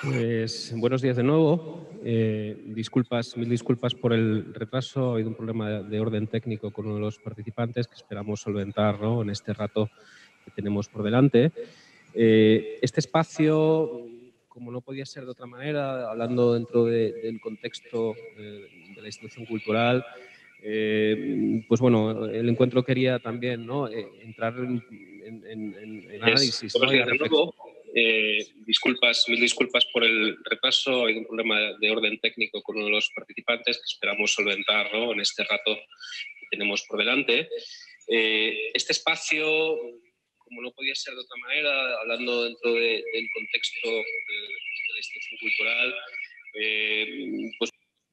Pues buenos días de nuevo. Mil disculpas por el retraso. Ha habido un problema de orden técnico con uno de los participantes que esperamos solventar, ¿no?, en este rato que tenemos por delante. Este espacio, como no podía ser de otra manera, hablando dentro del contexto de la institución cultural, pues bueno, el encuentro quería también, ¿no?, entrar en análisis, ¿no?, y a reflexión. Mil disculpas por el retraso. Ha habido un problema de orden técnico con uno de los participantes que esperamos solventar, ¿no?, en este rato que tenemos por delante. Este espacio, como no podía ser de otra manera, hablando dentro del contexto de la institución cultural, pues...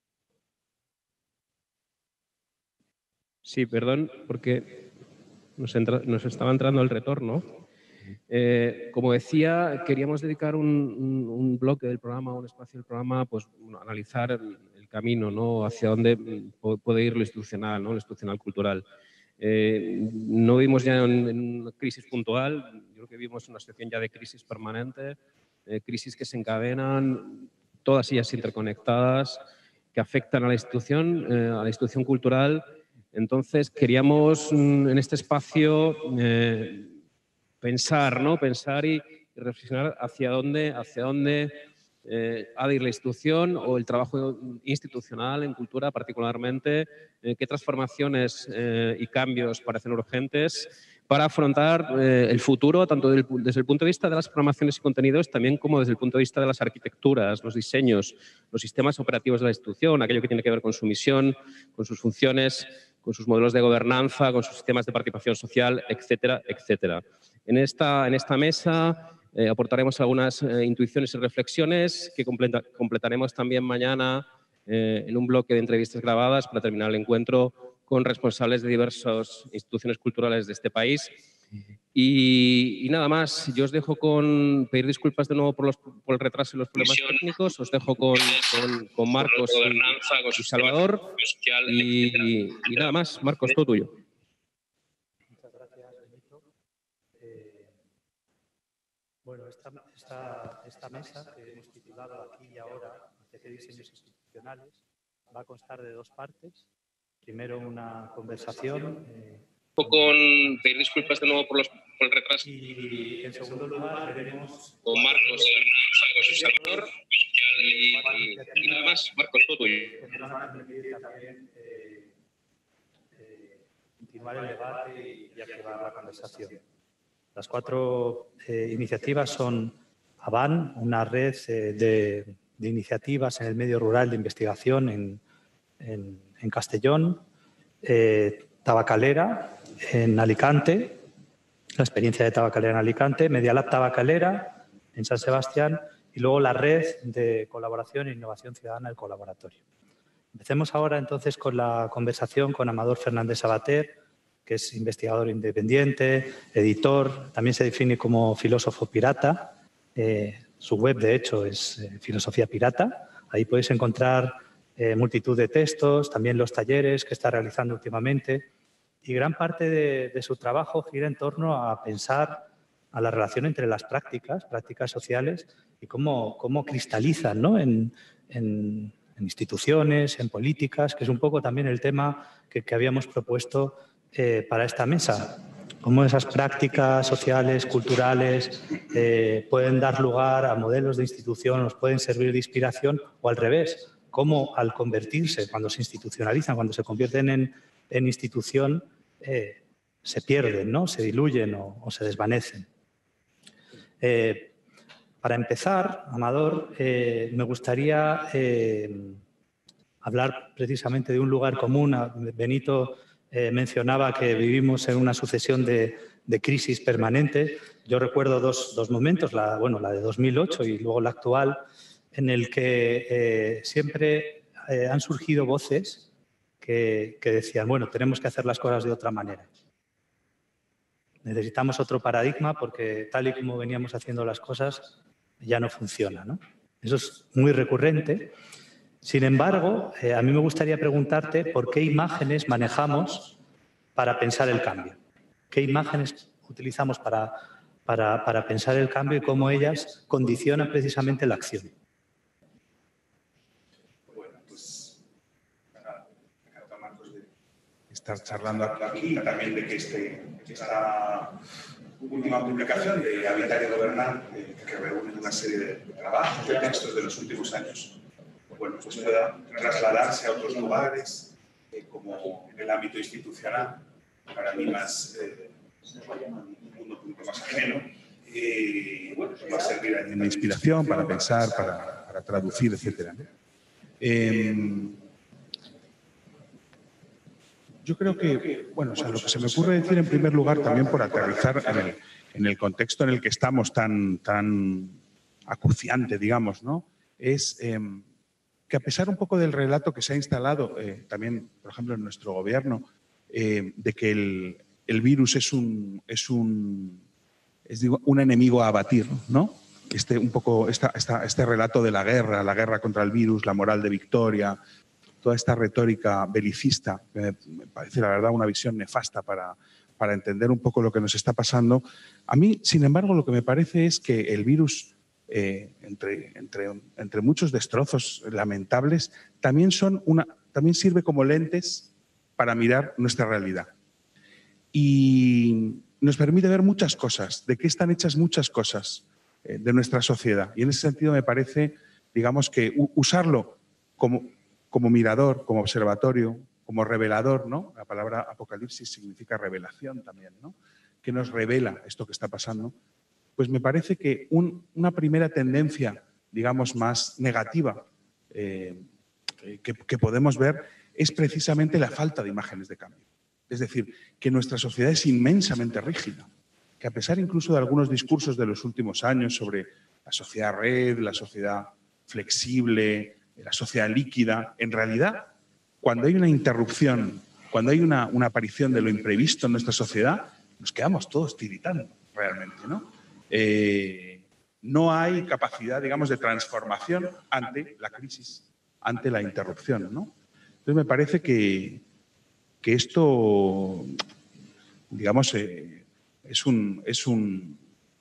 Sí, perdón, porque nos estaba entrando el retorno. Como decía, queríamos dedicar un bloque del programa, un espacio del programa, pues bueno, analizar el camino, ¿no?, hacia dónde puede ir lo institucional, ¿no?, lo institucional cultural. No vivimos ya en una crisis puntual, yo creo que vivimos una situación ya de crisis permanente, crisis que se encadenan, todas ellas interconectadas, que afectan a la institución cultural. Entonces, queríamos en este espacio pensar, ¿no?, pensar y reflexionar hacia dónde ha de ir la institución o el trabajo institucional en cultura particularmente, qué transformaciones y cambios parecen urgentes para afrontar el futuro, tanto desde el punto de vista de las programaciones y contenidos, también como desde el punto de vista de las arquitecturas, los diseños, los sistemas operativos de la institución, aquello que tiene que ver con su misión, con sus funciones, con sus modelos de gobernanza, con sus sistemas de participación social, etcétera, etcétera. En esta mesa aportaremos algunas intuiciones y reflexiones que completaremos también mañana en un bloque de entrevistas grabadas para terminar el encuentro con responsables de diversas instituciones culturales de este país. Y nada más, yo os dejo con pedir disculpas de nuevo por el retraso y los problemas técnicos. Os dejo con Marcos y Salvador. Y nada más, Marcos, todo tuyo. Muchas gracias, Benito. Bueno, esta mesa que hemos titulado Aquí y Ahora, hacia qué diseños institucionales, va a constar de dos partes. Primero, una conversación. Con pedir disculpas de nuevo por el retraso. Y en segundo lugar, veremos con Marcos y Salvador. Y nada más, Marcos, todo tuyo. Que nos van a permitir también continuar el debate y activar la conversación. Las cuatro iniciativas son AVAN, una red de iniciativas en el medio rural de investigación en Castellón, Tabacalera en Alicante, la experiencia de Tabacalera en Alicante, Medialab Tabacalera en San Sebastián y luego la red de colaboración e innovación ciudadana, el Colaboratorio. Empecemos ahora entonces con la conversación con Amador Fernández Sabater, que es investigador independiente, editor, también se define como filósofo pirata. Su web, de hecho, es Filosofía Pirata. Ahí podéis encontrar multitud de textos, también los talleres que está realizando últimamente. Y gran parte de su trabajo gira en torno a pensar a la relación entre las prácticas sociales y cómo cristalizan, ¿no?, en instituciones, en políticas, que es un poco también el tema que habíamos propuesto para esta mesa. Cómo esas prácticas sociales, culturales, pueden dar lugar a modelos de institución, nos pueden servir de inspiración, o al revés, cómo al convertirse, cuando se institucionalizan, cuando se convierten en institución, se pierden, ¿no?, se diluyen o se desvanecen. Para empezar, Amador, me gustaría hablar precisamente de un lugar común. Benito mencionaba que vivimos en una sucesión de crisis permanentes. Yo recuerdo dos momentos, la de 2008 y luego la actual, en el que siempre han surgido voces que decían, bueno, tenemos que hacer las cosas de otra manera. Necesitamos otro paradigma porque tal y como veníamos haciendo las cosas ya no funciona, ¿no? Eso es muy recurrente. Sin embargo, a mí me gustaría preguntarte por qué imágenes manejamos para pensar el cambio. ¿Qué imágenes utilizamos para pensar el cambio y cómo ellas condicionan precisamente la acción? estar charlando aquí y también de que esta última publicación de Habitar y Gobernar, que reúne una serie de trabajos, de textos de los últimos años, bueno, pues pueda trasladarse a otros lugares, como en el ámbito institucional, para mí más, un punto más ajeno, bueno, pues va a servir de inspiración para pensar, para traducir, etc. Yo creo que, bueno, o sea, lo que se me ocurre decir en primer lugar, también por aterrizar en el contexto en el que estamos tan acuciante, digamos, ¿no? Es que a pesar un poco del relato que se ha instalado también, por ejemplo, en nuestro gobierno, de que el virus es un enemigo a abatir, ¿no? Un poco este relato de la guerra contra el virus, la moral de victoria, toda esta retórica belicista, que me parece, la verdad, una visión nefasta para entender un poco lo que nos está pasando. A mí, sin embargo, lo que me parece es que el virus, entre muchos destrozos lamentables, también sirve como lentes para mirar nuestra realidad. Y nos permite ver muchas cosas, de qué están hechas muchas cosas de nuestra sociedad. Y en ese sentido me parece, digamos, que usarlo como mirador, como observatorio, como revelador, ¿no? La palabra apocalipsis significa revelación también, ¿no? Que nos revela esto que está pasando. Pues me parece que una primera tendencia, digamos, más negativa que podemos ver es precisamente la falta de imágenes de cambio. Es decir, que nuestra sociedad es inmensamente rígida, que a pesar incluso de algunos discursos de los últimos años sobre la sociedad red, la sociedad flexible, la sociedad líquida, en realidad, cuando hay una interrupción, cuando hay una aparición de lo imprevisto en nuestra sociedad, nos quedamos todos tiritando realmente, ¿no? No hay capacidad, digamos, de transformación ante la crisis, ante la interrupción, ¿no? Entonces, me parece que esto, digamos, es un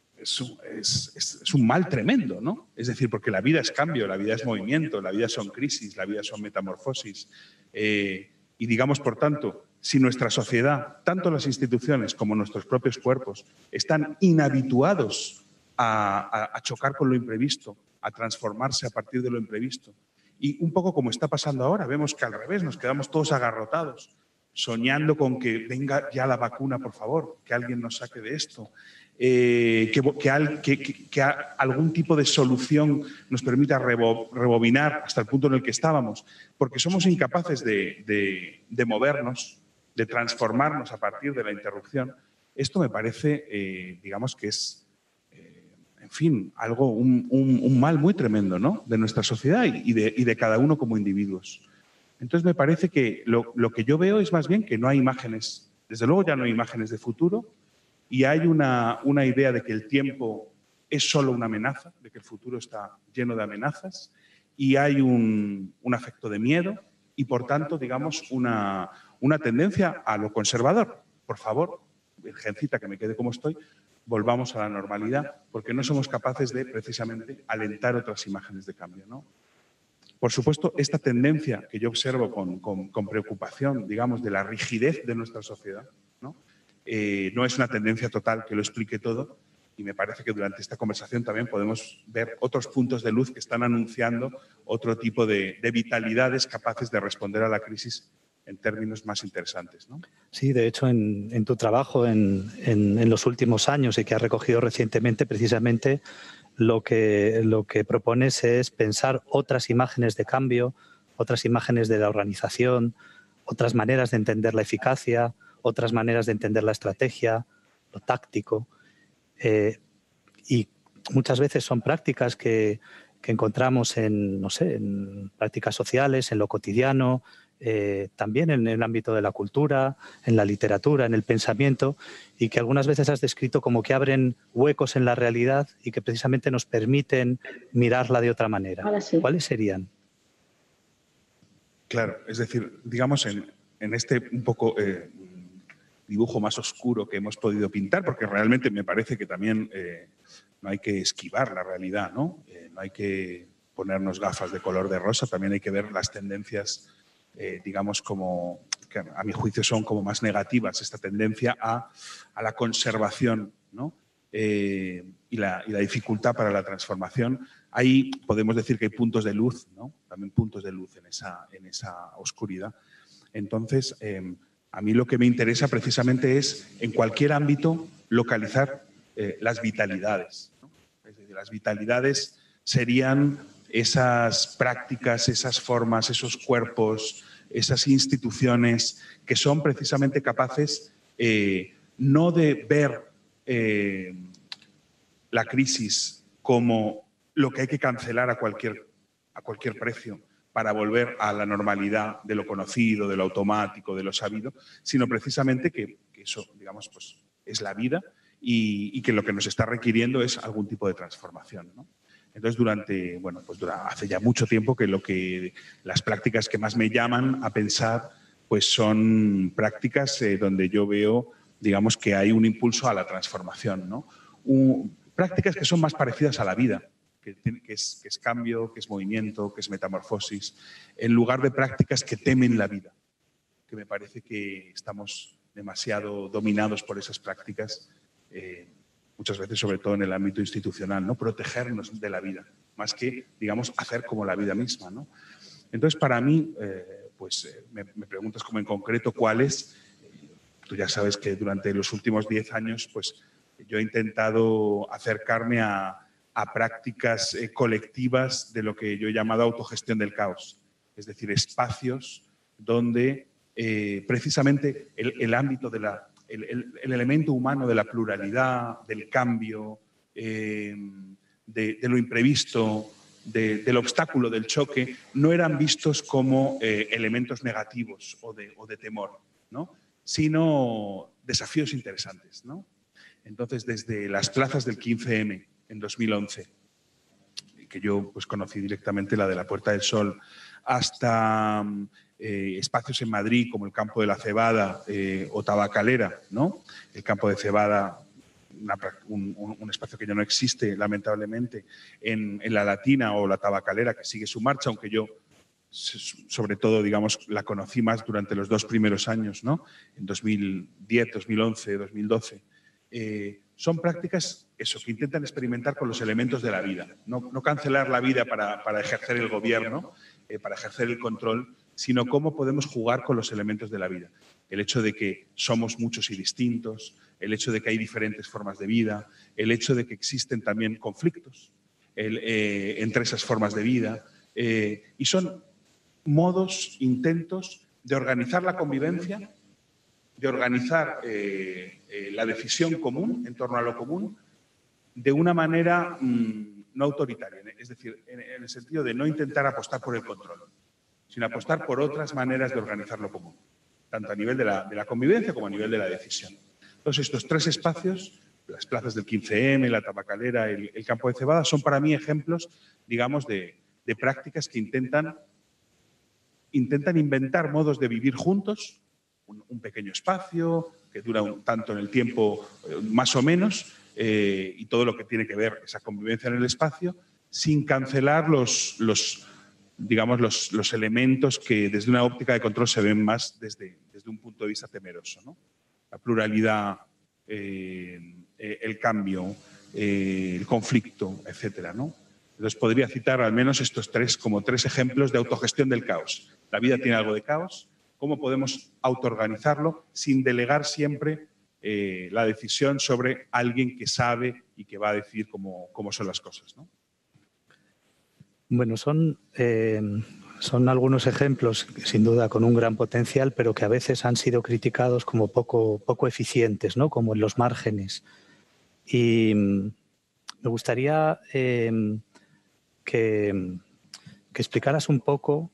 mal tremendo, ¿no? Es decir, porque la vida es cambio, la vida es movimiento, la vida son crisis, la vida son metamorfosis. Y digamos, por tanto, si nuestra sociedad, tanto las instituciones como nuestros propios cuerpos, están inhabituados a chocar con lo imprevisto, a transformarse a partir de lo imprevisto, y un poco como está pasando ahora, vemos que al revés, nos quedamos todos agarrotados, soñando con que venga ya la vacuna, por favor, que alguien nos saque de esto, que algún tipo de solución nos permita rebobinar hasta el punto en el que estábamos, porque somos incapaces de movernos, de transformarnos a partir de la interrupción. Esto me parece, digamos, que es, en fin, algo, un mal muy tremendo, ¿no? De nuestra sociedad y de cada uno como individuos. Entonces, me parece que lo que yo veo es más bien que no hay imágenes, desde luego ya no hay imágenes de futuro, y hay una idea de que el tiempo es solo una amenaza, de que el futuro está lleno de amenazas, y hay un afecto de miedo y, por tanto, digamos, una tendencia a lo conservador. Por favor, virgencita, que me quede como estoy, volvamos a la normalidad, porque no somos capaces de, precisamente, alentar otras imágenes de cambio, ¿no? Por supuesto, esta tendencia que yo observo con preocupación, digamos, de la rigidez de nuestra sociedad, ¿no? No es una tendencia total que lo explique todo, y me parece que durante esta conversación también podemos ver otros puntos de luz que están anunciando otro tipo de vitalidades capaces de responder a la crisis en términos más interesantes, ¿no? Sí, de hecho, en tu trabajo en los últimos años y que has recogido recientemente, precisamente lo que propones es pensar otras imágenes de cambio, otras imágenes de la organización, otras maneras de entender la eficacia, otras maneras de entender la estrategia, lo táctico. Y muchas veces son prácticas que encontramos en, no sé, en prácticas sociales, en lo cotidiano, también en el ámbito de la cultura, en la literatura, en el pensamiento, y que algunas veces has descrito como que abren huecos en la realidad y que precisamente nos permiten mirarla de otra manera. Sí. ¿Cuáles serían? Claro, es decir, digamos, en este un poco dibujo más oscuro que hemos podido pintar, porque realmente me parece que también no hay que esquivar la realidad, ¿no? No hay que ponernos gafas de color de rosa, también hay que ver las tendencias, digamos, como que a mi juicio son como más negativas, esta tendencia a la conservación, ¿no? Y la dificultad para la transformación. Ahí podemos decir que hay puntos de luz, ¿no? También puntos de luz en esa oscuridad. Entonces, a mí lo que me interesa precisamente es, en cualquier ámbito, localizar las vitalidades, ¿no? Es decir, las vitalidades serían esas prácticas, esas formas, esos cuerpos, esas instituciones que son precisamente capaces no de ver la crisis como lo que hay que cancelar a cualquier precio para volver a la normalidad de lo conocido, de lo automático, de lo sabido, sino precisamente que eso, digamos, pues, es la vida y que lo que nos está requiriendo es algún tipo de transformación, ¿no? Entonces, hace ya mucho tiempo que las prácticas que más me llaman a pensar pues son prácticas donde yo veo, digamos, que hay un impulso a la transformación, ¿no? Prácticas que son más parecidas a la vida, que es cambio, que es movimiento, que es metamorfosis, en lugar de prácticas que temen la vida, que me parece que estamos demasiado dominados por esas prácticas, muchas veces, sobre todo en el ámbito institucional, ¿no? Protegernos de la vida, más que, digamos, hacer como la vida misma, ¿no? Entonces, para mí, me preguntas como en concreto cuáles. Tú ya sabes que durante los últimos 10 años, pues yo he intentado acercarme a prácticas colectivas de lo que yo he llamado autogestión del caos, es decir, espacios donde precisamente el ámbito de el elemento humano de la pluralidad, del cambio, de lo imprevisto, del obstáculo, del choque, no eran vistos como elementos negativos o de temor, ¿no? Sino desafíos interesantes, ¿no? Entonces, desde las plazas del 15M en 2011, que yo pues, conocí directamente la de la Puerta del Sol, hasta espacios en Madrid como el Campo de la Cebada o Tabacalera, ¿no? El Campo de Cebada, un espacio que ya no existe, lamentablemente, en la Latina, o la Tabacalera, que sigue su marcha, aunque yo, sobre todo, digamos, la conocí más durante los 2 primeros años, ¿no? En 2010, 2011, 2012. Son prácticas que intentan experimentar con los elementos de la vida. No cancelar la vida para ejercer el gobierno, para ejercer el control, sino cómo podemos jugar con los elementos de la vida. El hecho de que somos muchos y distintos, el hecho de que hay diferentes formas de vida, el hecho de que existen también conflictos entre esas formas de vida. Y son modos, intentos de organizar la convivencia, de organizar la decisión común en torno a lo común de una manera no autoritaria, es decir, en el sentido de no intentar apostar por el control, sino apostar por otras maneras de organizar lo común, tanto a nivel de la convivencia como a nivel de la decisión. Entonces, estos 3 espacios, las plazas del 15M, la Tabacalera, el Campo de Cebada, son para mí ejemplos, digamos, de prácticas que intentan inventar modos de vivir juntos, un pequeño espacio que dura un tanto en el tiempo, más o menos, y todo lo que tiene que ver esa convivencia en el espacio, sin cancelar los elementos que desde una óptica de control se ven más desde un punto de vista temeroso, ¿no? La pluralidad, el cambio, el conflicto, etcétera, ¿no? Entonces podría citar al menos estos 3 como 3 ejemplos de autogestión del caos. La vida tiene algo de caos. ¿Cómo podemos autoorganizarlo sin delegar siempre la decisión sobre alguien que sabe y que va a decir cómo son las cosas, ¿no? Bueno, son algunos ejemplos, sin duda, con un gran potencial, pero que a veces han sido criticados como poco eficientes, ¿no? Como en los márgenes. Y me gustaría que explicaras un poco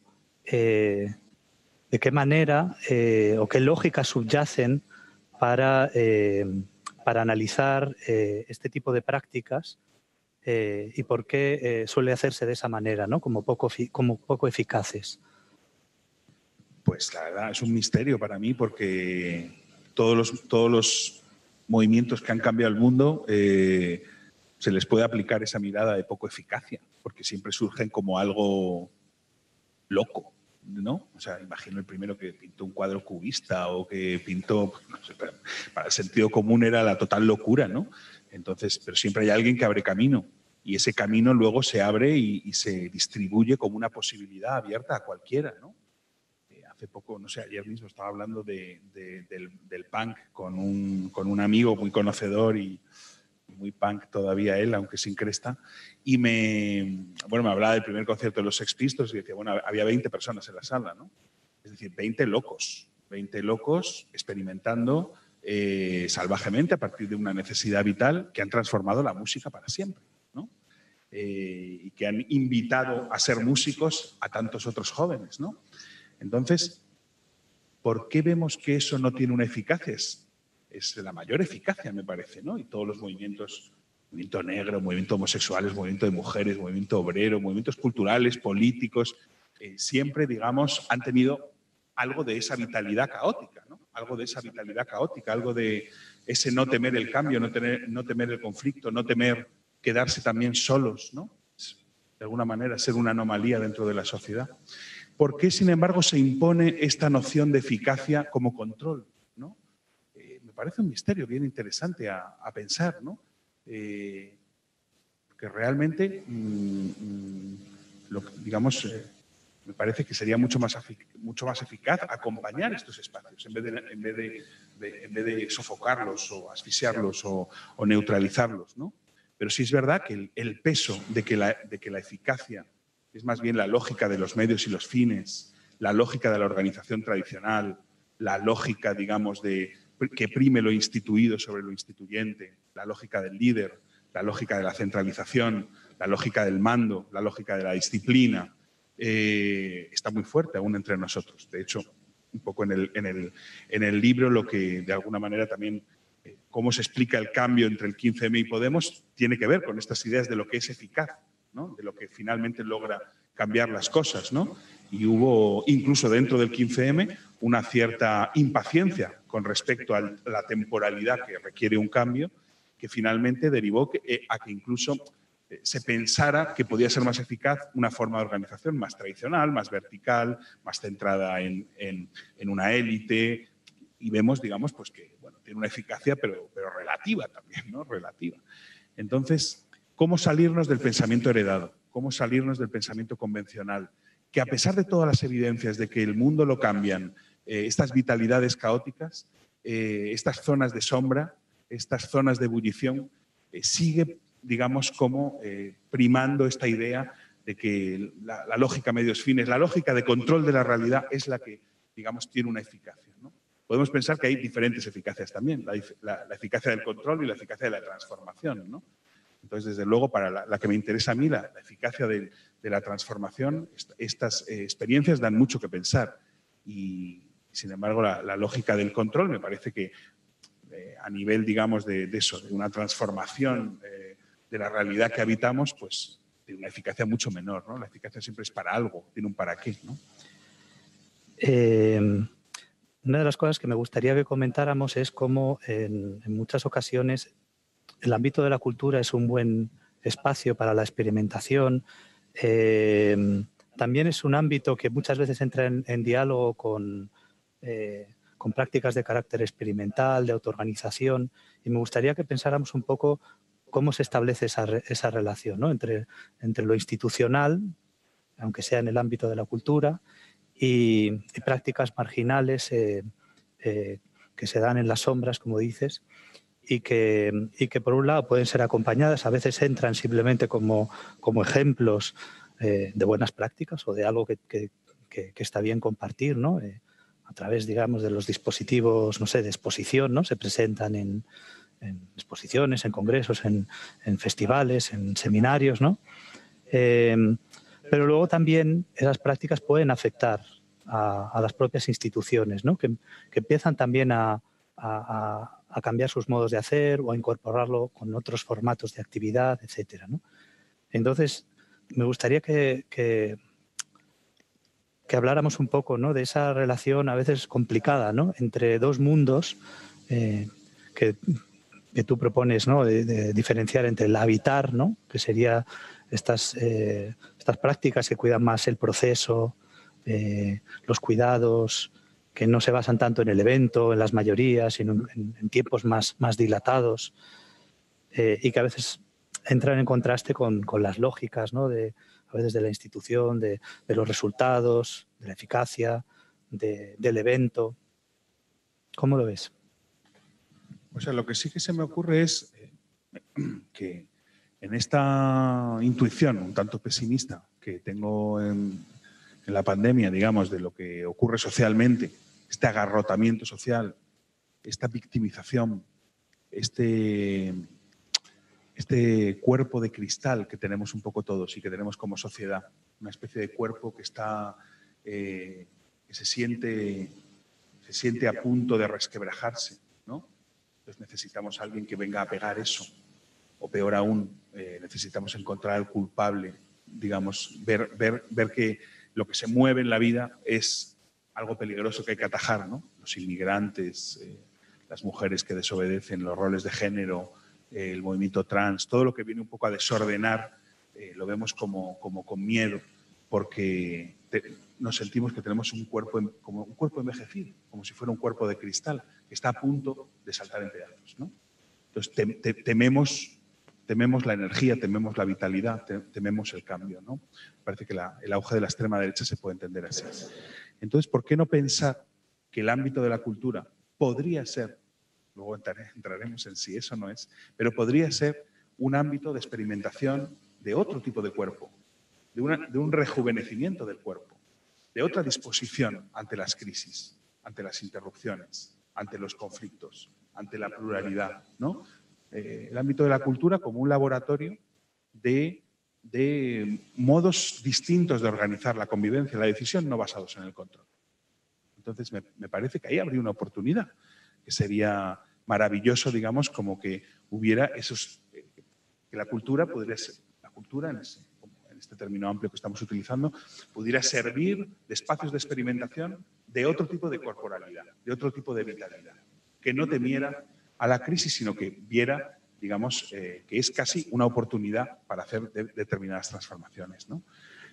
de qué manera o qué lógicas subyacen para analizar este tipo de prácticas y por qué suele hacerse de esa manera, ¿no? como poco eficaces. Pues la verdad es un misterio para mí, porque todos los movimientos que han cambiado el mundo se les puede aplicar esa mirada de poco eficacia, porque siempre surgen como algo loco, ¿no? O sea, imagino el primero que pintó un cuadro cubista o que pintó, no sé, para el sentido común era la total locura, ¿no? Entonces, pero siempre hay alguien que abre camino y ese camino luego se abre y se distribuye como una posibilidad abierta a cualquiera, ¿no? Hace poco, no sé, ayer mismo estaba hablando del punk con un amigo muy conocedor y muy punk todavía él, aunque sin cresta, y me hablaba del primer concierto de los Sex Pistols y decía, bueno, había 20 personas en la sala, ¿no? Es decir, 20 locos experimentando salvajemente a partir de una necesidad vital que han transformado la música para siempre, ¿no? Y que han invitado a ser músicos a tantos otros jóvenes, ¿no? Entonces, ¿por qué vemos que eso no tiene una eficacia? Es la mayor eficacia, me parece, ¿no? Y todos los movimientos, movimiento negro, movimiento homosexuales, movimiento de mujeres, movimiento obrero, movimientos culturales, políticos, siempre, digamos, han tenido algo de esa vitalidad caótica, ¿no? Algo de esa vitalidad caótica, algo de ese no temer el cambio, no temer el conflicto, no temer quedarse también solos, ¿no? De alguna manera, ser una anomalía dentro de la sociedad. ¿Por qué, sin embargo, se impone esta noción de eficacia como control, ¿no? Me parece un misterio bien interesante a pensar, ¿no? Que realmente, digamos, me parece que sería mucho más eficaz acompañar estos espacios en vez de sofocarlos o asfixiarlos o neutralizarlos, ¿no? Pero sí es verdad que el peso de que la eficacia es más bien la lógica de los medios y los fines, la lógica de la organización tradicional, la lógica, digamos, que prime lo instituido sobre lo instituyente, la lógica del líder, la lógica de la centralización, la lógica del mando, la lógica de la disciplina, está muy fuerte aún entre nosotros. De hecho, un poco en el libro lo que de alguna manera también, cómo se explica el cambio entre el 15M y Podemos, tiene que ver con estas ideas de lo que es eficaz, ¿no? De lo que finalmente logra cambiar las cosas, ¿no? Y hubo, incluso dentro del 15M, una cierta impaciencia con respecto a la temporalidad que requiere un cambio, que finalmente derivó a que incluso se pensara que podía ser más eficaz una forma de organización más tradicional, más vertical, más centrada en una élite. Y vemos, digamos, pues que bueno, tiene una eficacia, pero relativa también, ¿no? Relativa. Entonces, ¿cómo salirnos del pensamiento heredado? ¿Cómo salirnos del pensamiento convencional? Que a pesar de todas las evidencias de que el mundo lo cambian, estas vitalidades caóticas, estas zonas de sombra, estas zonas de ebullición, sigue, digamos, como primando esta idea de que la lógica medios fines, la lógica de control de la realidad es la que, digamos, tiene una eficacia, ¿no? Podemos pensar que hay diferentes eficacias también, la eficacia del control y la eficacia de la transformación, ¿no? Entonces, desde luego, para la que me interesa a mí, la eficacia de la transformación, estas experiencias dan mucho que pensar. Y, sin embargo, la lógica del control me parece que a nivel, digamos, de eso, de una transformación de la realidad que habitamos, pues tiene una eficacia mucho menor, ¿no? La eficacia siempre es para algo, tiene un para qué, ¿no? Una de las cosas que me gustaría que comentáramos es cómo en muchas ocasiones el ámbito de la cultura es un buen espacio para la experimentación. También es un ámbito que muchas veces entra en diálogo con prácticas de carácter experimental, de autoorganización, y me gustaría que pensáramos un poco cómo se establece esa relación, ¿no? entre lo institucional, aunque sea en el ámbito de la cultura, y prácticas marginales que se dan en las sombras, como dices, y que por un lado pueden ser acompañadas, a veces entran simplemente como ejemplos de buenas prácticas o de algo que está bien compartir, ¿no? A través, digamos, de los dispositivos, no sé, de exposición, ¿no? Se presentan en exposiciones, en congresos, en festivales, en seminarios, ¿no? Pero luego también esas prácticas pueden afectar a las propias instituciones, ¿no? que empiezan también a cambiar sus modos de hacer o a incorporarlo con otros formatos de actividad, etcétera, ¿no? Entonces, me gustaría que habláramos un poco, ¿no? De esa relación a veces complicada, ¿no? Entre dos mundos que tú propones, ¿no? de diferenciar entre el habitar, ¿no? Que sería estas prácticas que cuidan más el proceso, los cuidados que no se basan tanto en el evento, en las mayorías, sino en tiempos más dilatados, y que a veces entran en contraste con las lógicas, ¿no? A veces de la institución, de los resultados, de la eficacia, del evento. ¿Cómo lo ves? O sea, lo que sí que se me ocurre es que en esta intuición un tanto pesimista que tengo en la pandemia, digamos, de lo que ocurre socialmente, este agarrotamiento social, esta victimización, este cuerpo de cristal que tenemos un poco todos y que tenemos como sociedad, una especie de cuerpo que está, que se siente a punto de resquebrajarse, ¿no? Entonces necesitamos a alguien que venga a pegar eso, o peor aún, necesitamos encontrar al culpable, digamos, ver que lo que se mueve en la vida es algo peligroso que hay que atajar, ¿no? Los inmigrantes, las mujeres que desobedecen, los roles de género, el movimiento trans, todo lo que viene un poco a desordenar, lo vemos como con miedo, porque nos sentimos que tenemos como un cuerpo envejecido, como si fuera un cuerpo de cristal, que está a punto de saltar en pedazos, ¿no? Entonces tememos la energía, tememos la vitalidad, tememos el cambio, ¿no? Parece que el auge de la extrema derecha se puede entender así. Entonces, ¿por qué no pensar que el ámbito de la cultura podría ser, luego entraremos en si eso no es, pero podría ser un ámbito de experimentación de otro tipo de cuerpo, de un rejuvenecimiento del cuerpo, de otra disposición ante las crisis, ante las interrupciones, ante los conflictos, ante la pluralidad, ¿no? El ámbito de la cultura como un laboratorio de modos distintos de organizar la convivencia, la decisión, no basados en el control. Entonces, me parece que ahí habría una oportunidad, que sería maravilloso, digamos, como que hubiera esos, que la cultura podría ser, la cultura en este término amplio que estamos utilizando, pudiera servir de espacios de experimentación de otro tipo de corporalidad, de otro tipo de vitalidad, que no temiera a la crisis, sino que viera, digamos, que es casi una oportunidad para hacer determinadas transformaciones, ¿no?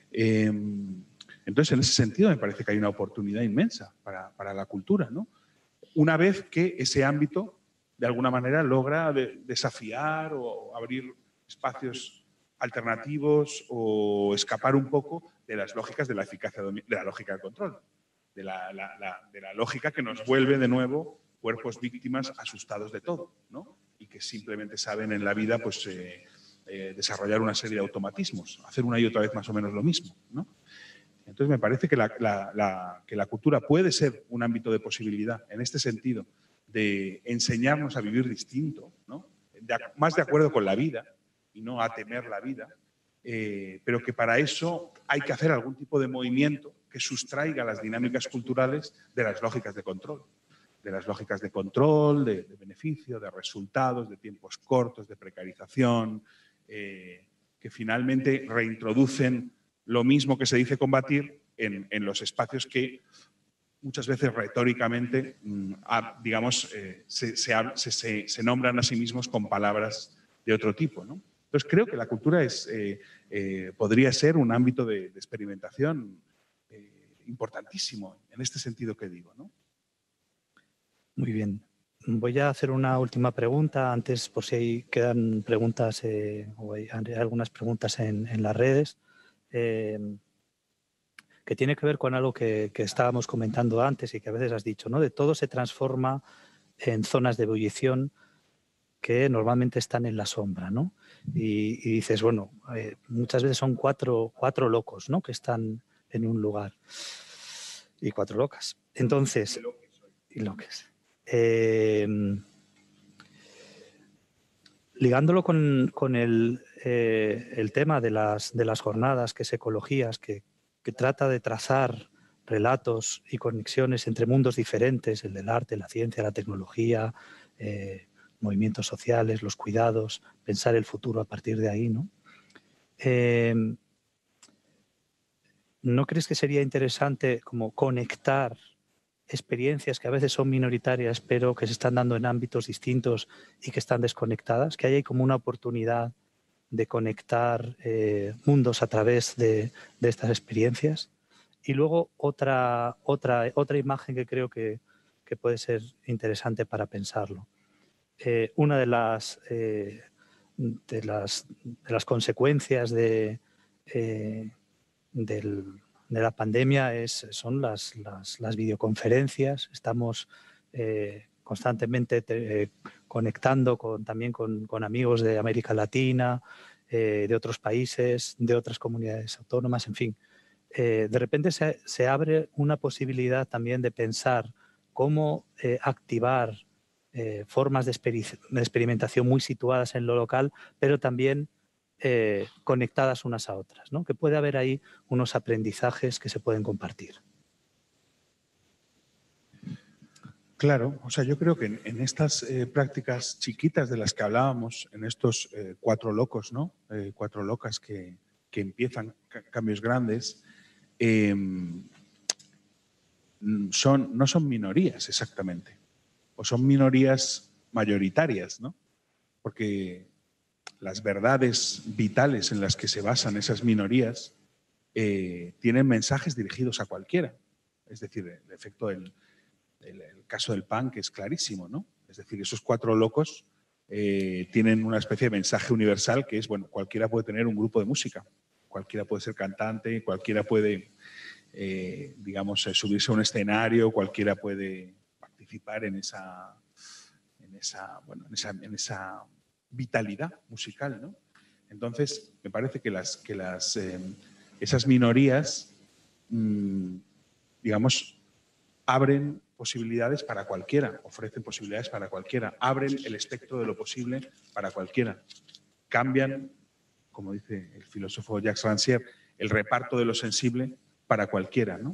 Entonces, en ese sentido, me parece que hay una oportunidad inmensa para la cultura, ¿no? Una vez que ese ámbito, de alguna manera, logra desafiar o abrir espacios alternativos o escapar un poco de las lógicas de la eficacia, de la lógica del control, de la lógica que nos vuelve de nuevo cuerpos víctimas asustados de todo, ¿no? Y que simplemente saben en la vida pues, desarrollar una serie de automatismos, hacer una y otra vez más o menos lo mismo, ¿no? Entonces, me parece que la cultura puede ser un ámbito de posibilidad en este sentido, de enseñarnos a vivir distinto, ¿no? Más de acuerdo con la vida y no a temer la vida, pero que para eso hay que hacer algún tipo de movimiento que sustraiga las dinámicas culturales de las lógicas de control. De beneficio, de resultados, de tiempos cortos, de precarización, que finalmente reintroducen lo mismo que se dice combatir en los espacios que muchas veces retóricamente, digamos, se nombran a sí mismos con palabras de otro tipo, ¿no? Entonces, creo que la cultura podría ser un ámbito de experimentación importantísimo en este sentido que digo, ¿no? Muy bien. Voy a hacer una última pregunta antes, por si quedan preguntas o hay algunas preguntas en las redes, que tiene que ver con algo que estábamos comentando antes y que a veces has dicho, ¿no? De todo se transforma en zonas de ebullición que normalmente están en la sombra, ¿no? Y dices, bueno, muchas veces son cuatro locos, ¿no? Que están en un lugar. Y 4 locas. Entonces, y loques. Ligándolo con el tema de las jornadas, que es ecologías, que trata de trazar relatos y conexiones entre mundos diferentes, el del arte, la ciencia, la tecnología, movimientos sociales, los cuidados, pensar el futuro a partir de ahí, ¿no? ¿No crees que sería interesante como conectar experiencias que a veces son minoritarias, pero que se están dando en ámbitos distintos y que están desconectadas? Que hay como una oportunidad de conectar mundos a través de estas experiencias. Y luego otra imagen que creo que puede ser interesante para pensarlo. Una de las consecuencias de la pandemia son las videoconferencias. Estamos constantemente conectando también con amigos de América Latina, de otros países, de otras comunidades autónomas, en fin. De repente se abre una posibilidad también de pensar cómo activar formas de experimentación muy situadas en lo local, pero también conectadas unas a otras, ¿no? Que puede haber ahí unos aprendizajes que se pueden compartir. Claro, o sea, yo creo que en estas prácticas chiquitas de las que hablábamos, en estos 4 locos, ¿no? 4 locas que empiezan cambios grandes, no son minorías exactamente, o son minorías mayoritarias, ¿no? Porque las verdades vitales en las que se basan esas minorías tienen mensajes dirigidos a cualquiera. Es decir, el efecto del el caso del punk es clarísimo, ¿no? Es decir, esos 4 locos tienen una especie de mensaje universal que es, bueno, cualquiera puede tener un grupo de música, cualquiera puede ser cantante, cualquiera puede, digamos, subirse a un escenario, cualquiera puede participar en esa vitalidad musical, ¿no? Entonces, me parece que esas minorías, digamos, abren posibilidades para cualquiera, ofrecen posibilidades para cualquiera, abren el espectro de lo posible para cualquiera. Cambian, como dice el filósofo Jacques Rancière, el reparto de lo sensible para cualquiera, ¿no?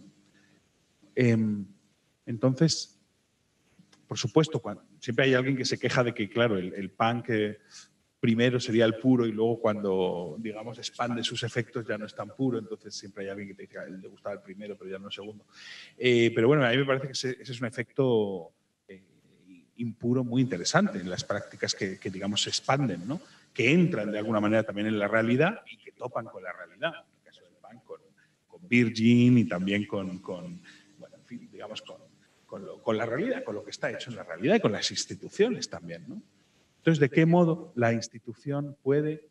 Entonces, por supuesto, siempre hay alguien que se queja de que, claro, el punk primero sería el puro y luego cuando, digamos, expande sus efectos ya no es tan puro, entonces siempre hay alguien que te dice, le gustaba el primero, pero ya no el segundo. Pero bueno, a mí me parece que ese es un efecto impuro muy interesante en las prácticas que digamos, se expanden, ¿no? Que entran de alguna manera también en la realidad y que topan con la realidad. En el caso del punk, con Virgin y también bueno, en fin, digamos, con la realidad, con lo que está hecho en la realidad y con las instituciones también, ¿no? Entonces, ¿de qué modo la institución puede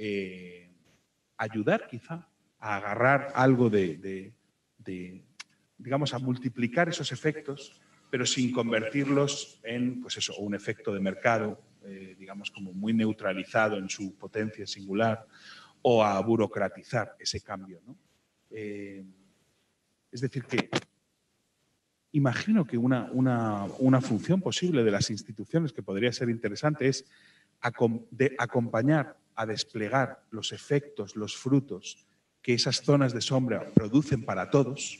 ayudar quizá a agarrar algo digamos, a multiplicar esos efectos, pero sin convertirlos en, pues eso, un efecto de mercado, digamos, como muy neutralizado en su potencia singular, o a burocratizar ese cambio, ¿no? Es decir, que imagino que una función posible de las instituciones que podría ser interesante es acompañar a desplegar los efectos, los frutos que esas zonas de sombra producen para todos,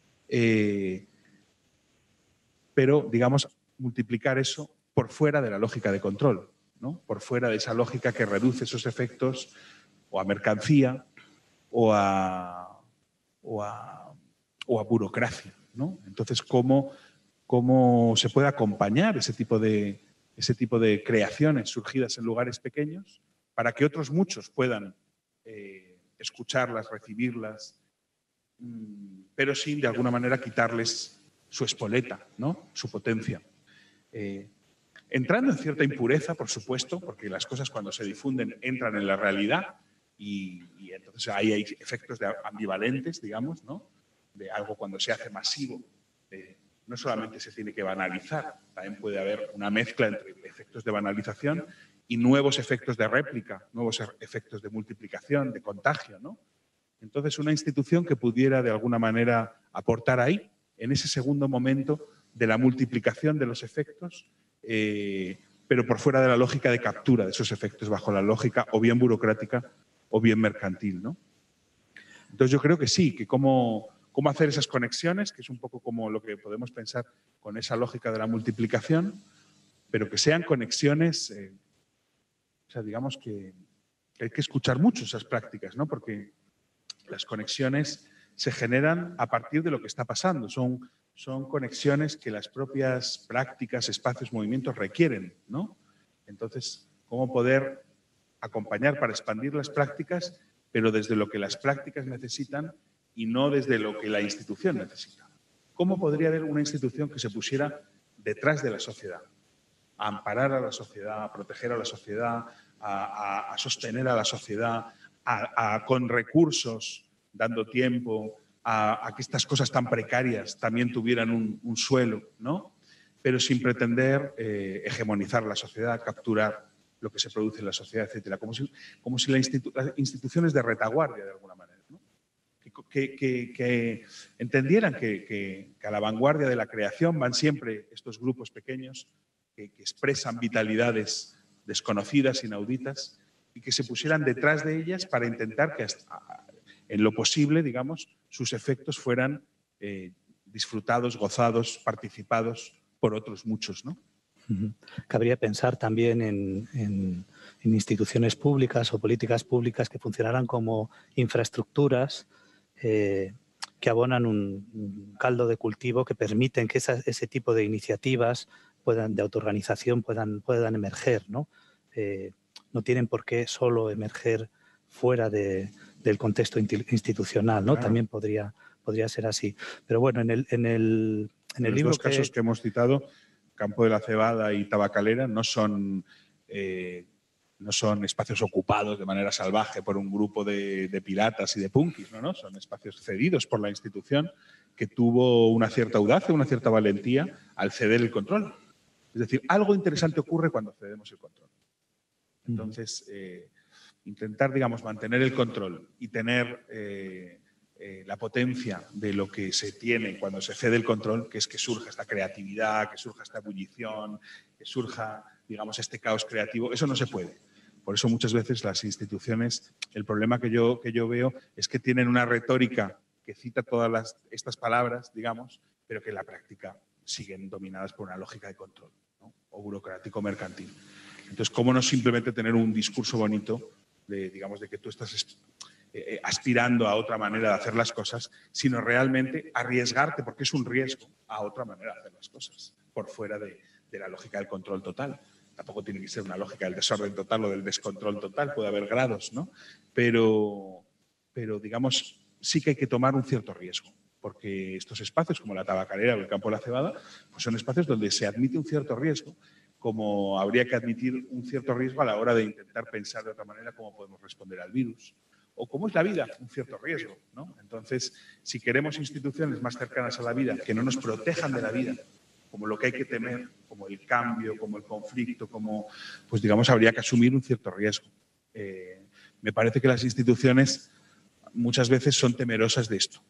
pero, digamos, multiplicar eso por fuera de la lógica de control, ¿no? Por fuera de esa lógica que reduce esos efectos o a mercancía o a burocracia, ¿no? Entonces, ¿cómo se puede acompañar ese tipo de creaciones surgidas en lugares pequeños para que otros muchos puedan escucharlas, recibirlas, pero sin de alguna manera quitarles su espoleta, ¿no? Su potencia. Entrando en cierta impureza, por supuesto, porque las cosas cuando se difunden entran en la realidad y entonces ahí hay efectos ambivalentes, digamos, ¿no? De algo cuando se hace masivo. No solamente se tiene que banalizar, también puede haber una mezcla entre efectos de banalización y nuevos efectos de réplica, nuevos efectos de multiplicación, de contagio, ¿no? Entonces, una institución que pudiera de alguna manera aportar ahí, en ese segundo momento de la multiplicación de los efectos, pero por fuera de la lógica de captura de esos efectos, bajo la lógica o bien burocrática o bien mercantil, ¿no? Entonces, yo creo que sí, que cómo hacer esas conexiones, que es un poco como lo que podemos pensar con esa lógica de la multiplicación, pero que sean conexiones, o sea, digamos que hay que escuchar mucho esas prácticas, ¿no? Porque las conexiones se generan a partir de lo que está pasando. Son conexiones que las propias prácticas, espacios, movimientos requieren, ¿no? Entonces, ¿cómo poder acompañar para expandir las prácticas, pero desde lo que las prácticas necesitan y no desde lo que la institución necesita. ¿Cómo podría haber una institución que se pusiera detrás de la sociedad, a amparar a la sociedad, a proteger a la sociedad, a sostener a la sociedad, con recursos, dando tiempo, a que estas cosas tan precarias también tuvieran un suelo, ¿no? Pero sin pretender hegemonizar la sociedad, capturar lo que se produce en la sociedad, etcétera, como si las instituciones de retaguardia, de alguna manera, ¿no? que entendieran que a la vanguardia de la creación van siempre estos grupos pequeños que expresan vitalidades desconocidas, inauditas, y que se pusieran detrás de ellas para intentar que, en lo posible, digamos, sus efectos fueran disfrutados, gozados, participados por otros muchos, ¿no? Cabría pensar también en instituciones públicas o políticas públicas que funcionaran como infraestructuras que abonan un caldo de cultivo que permiten que ese tipo de iniciativas de autoorganización puedan emerger, ¿no? No tienen por qué solo emerger fuera del contexto institucional, ¿no? Claro. También podría ser así. Pero bueno, en el Los libro dos casos que hemos citado, Campo de la Cebada y Tabacalera, no son espacios ocupados de manera salvaje por un grupo de piratas y de punkis, ¿no? Son espacios cedidos por la institución que tuvo una cierta audacia, una cierta valentía al ceder el control. Es decir, algo interesante ocurre cuando cedemos el control. Entonces, intentar, digamos, mantener el control y tener la potencia de lo que se tiene cuando se cede el control, que es que surja esta creatividad, que surja esta ebullición, que surja, digamos, este caos creativo. Eso no se puede. Por eso muchas veces las instituciones, el problema que yo veo es que tienen una retórica que cita todas estas palabras, digamos, pero que en la práctica siguen dominadas por una lógica de control, ¿no? O burocrático-mercantil. Entonces, ¿cómo no simplemente tener un discurso bonito de, digamos, de que tú estás aspirando a otra manera de hacer las cosas, sino realmente arriesgarte, porque es un riesgo, a otra manera de hacer las cosas, por fuera de la lógica del control total? Tampoco tiene que ser una lógica del desorden total o del descontrol total, puede haber grados, ¿no? Pero digamos, sí que hay que tomar un cierto riesgo, porque estos espacios, como la Tabacalera o el Campo de la Cebada, pues son espacios donde se admite un cierto riesgo, como habría que admitir un cierto riesgo a la hora de intentar pensar de otra manera cómo podemos responder al virus. O cómo es la vida, un cierto riesgo, ¿no? Entonces, si queremos instituciones más cercanas a la vida, que no nos protejan de la vida, como lo que hay que temer, como el cambio, como el conflicto, como, pues digamos, habría que asumir un cierto riesgo. Me parece que las instituciones muchas veces son temerosas de esto.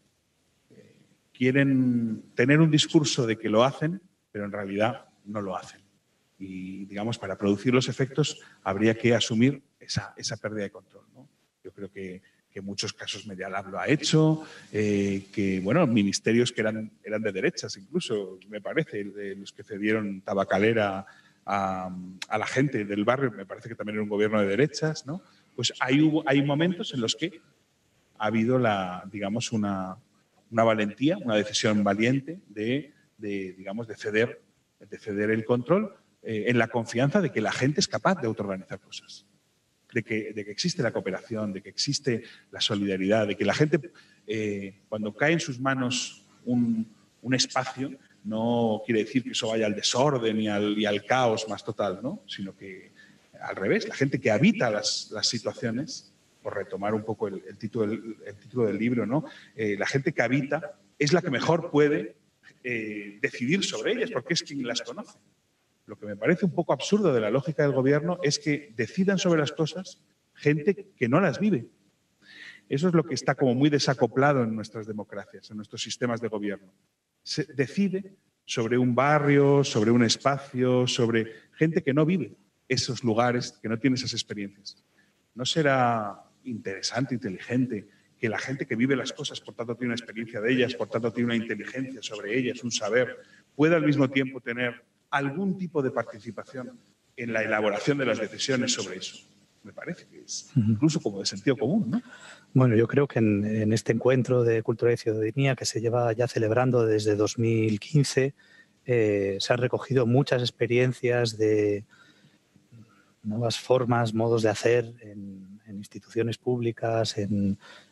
Quieren tener un discurso de que lo hacen, pero en realidad no lo hacen. Y, digamos, para producir los efectos habría que asumir esa pérdida de control, ¿no? Yo creo que en muchos casos Media Lab lo ha hecho, que, bueno, ministerios que eran de derechas incluso, me parece, de los que cedieron Tabacalera a la gente del barrio, me parece que también era un gobierno de derechas, ¿no? Pues hay momentos en los que ha habido digamos, una valentía, una decisión valiente digamos, de ceder el control en la confianza de que la gente es capaz de autoorganizar cosas. De que existe la cooperación, de que existe la solidaridad, de que la gente, cuando cae en sus manos un espacio, no quiere decir que eso vaya al desorden y al caos más total, ¿no? Sino que, al revés, la gente que habita las situaciones, por retomar un poco el título del libro, ¿no? La gente que habita es la que mejor puede decidir sobre ellas, porque es quien las conoce. Lo que me parece un poco absurdo de la lógica del gobierno es que decidan sobre las cosas gente que no las vive. Eso es lo que está como muy desacoplado en nuestras democracias, en nuestros sistemas de gobierno. Se decide sobre un barrio, sobre un espacio, sobre gente que no vive esos lugares, que no tiene esas experiencias. ¿No será interesante, inteligente, que la gente que vive las cosas, por tanto tiene una experiencia de ellas, por tanto tiene una inteligencia sobre ellas, un saber, pueda al mismo tiempo tener algún tipo de participación en la elaboración de las decisiones sobre eso? Me parece que es incluso como de sentido común, ¿no? Bueno, yo creo que en este encuentro de cultura y ciudadanía que se lleva ya celebrando desde 2015, se han recogido muchas experiencias de nuevas formas, modos de hacer en instituciones públicas, en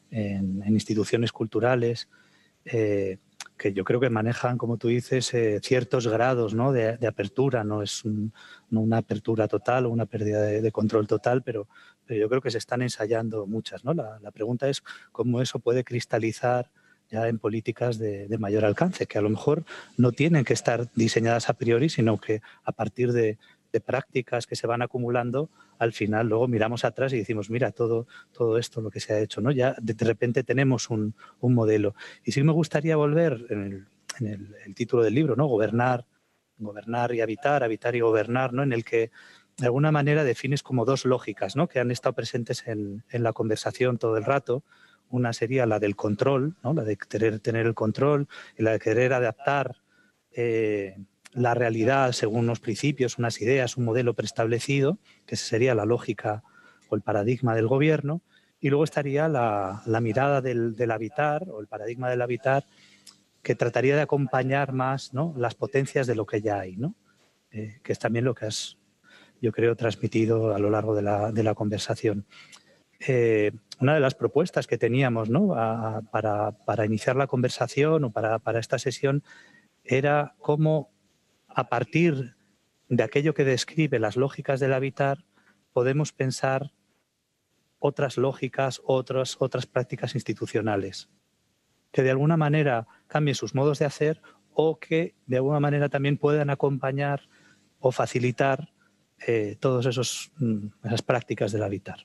instituciones culturales, que yo creo que manejan, como tú dices, ciertos grados, ¿no?, de apertura. No es no una apertura total o una pérdida de control total, pero yo creo que se están ensayando muchas, ¿no? La pregunta es cómo eso puede cristalizar ya en políticas de mayor alcance, que a lo mejor no tienen que estar diseñadas a priori, sino que a partir de prácticas que se van acumulando, al final luego miramos atrás y decimos, mira, todo esto lo que se ha hecho, ¿no? Ya de repente tenemos un modelo. Y sí me gustaría volver en el título del libro, ¿no? Gobernar y habitar y gobernar, ¿no? En el que de alguna manera defines como dos lógicas, ¿no?, que han estado presentes en la conversación todo el rato. Una sería la del control, ¿no?, la de querer tener el control, y la de querer adaptar la realidad según unos principios, unas ideas, un modelo preestablecido, que sería la lógica o el paradigma del gobierno. Y luego estaría la mirada del habitar, o el paradigma del habitar, que trataría de acompañar más, ¿no?, las potencias de lo que ya hay, ¿no? Que es también lo que has, yo creo, transmitido a lo largo de la conversación. Una de las propuestas que teníamos, ¿no?, para iniciar la conversación o para esta sesión era cómo, a partir de aquello que describe las lógicas del habitar, podemos pensar otras lógicas, otras prácticas institucionales, que de alguna manera cambien sus modos de hacer o que de alguna manera también puedan acompañar o facilitar todas esas prácticas del habitar.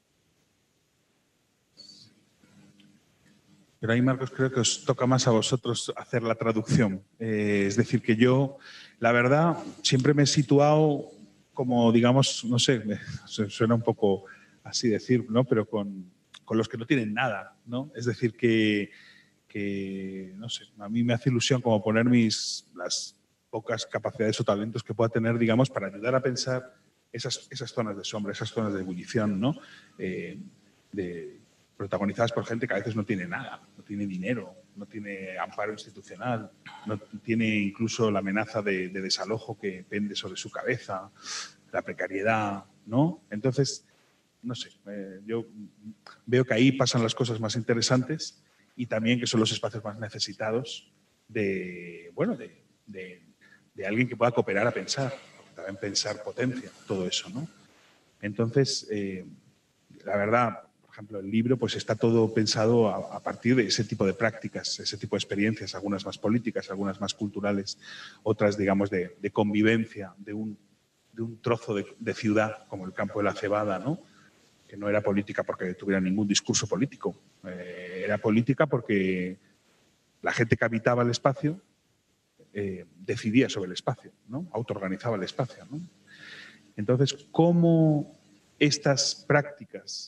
Pero ahí, Marcos, creo que os toca más a vosotros hacer la traducción. Es decir, que yo, la verdad, siempre me he situado como, digamos, no sé, suena un poco así decir, ¿no?, pero con los que no tienen nada, ¿no? Es decir, que no sé, a mí me hace ilusión como poner las pocas capacidades o talentos que pueda tener, digamos, para ayudar a pensar esas zonas de sombra, esas zonas de ebullición, ¿no?, protagonizadas por gente que a veces no tiene nada, no tiene dinero, no tiene amparo institucional, no tiene incluso la amenaza de desalojo que pende sobre su cabeza, la precariedad, ¿no? Entonces, no sé, yo veo que ahí pasan las cosas más interesantes y también que son los espacios más necesitados de alguien que pueda cooperar a pensar, también pensar potencia, todo eso, ¿no? Entonces, la verdad, por ejemplo, el libro pues está todo pensado a partir de ese tipo de prácticas, ese tipo de experiencias, algunas más políticas, algunas más culturales, otras, digamos, de convivencia, de un trozo de ciudad como el Campo de la Cebada, ¿no?, que no era política porque tuviera ningún discurso político, era política porque la gente que habitaba el espacio decidía sobre el espacio, ¿no?, autoorganizaba el espacio, ¿no? Entonces, ¿cómo estas prácticas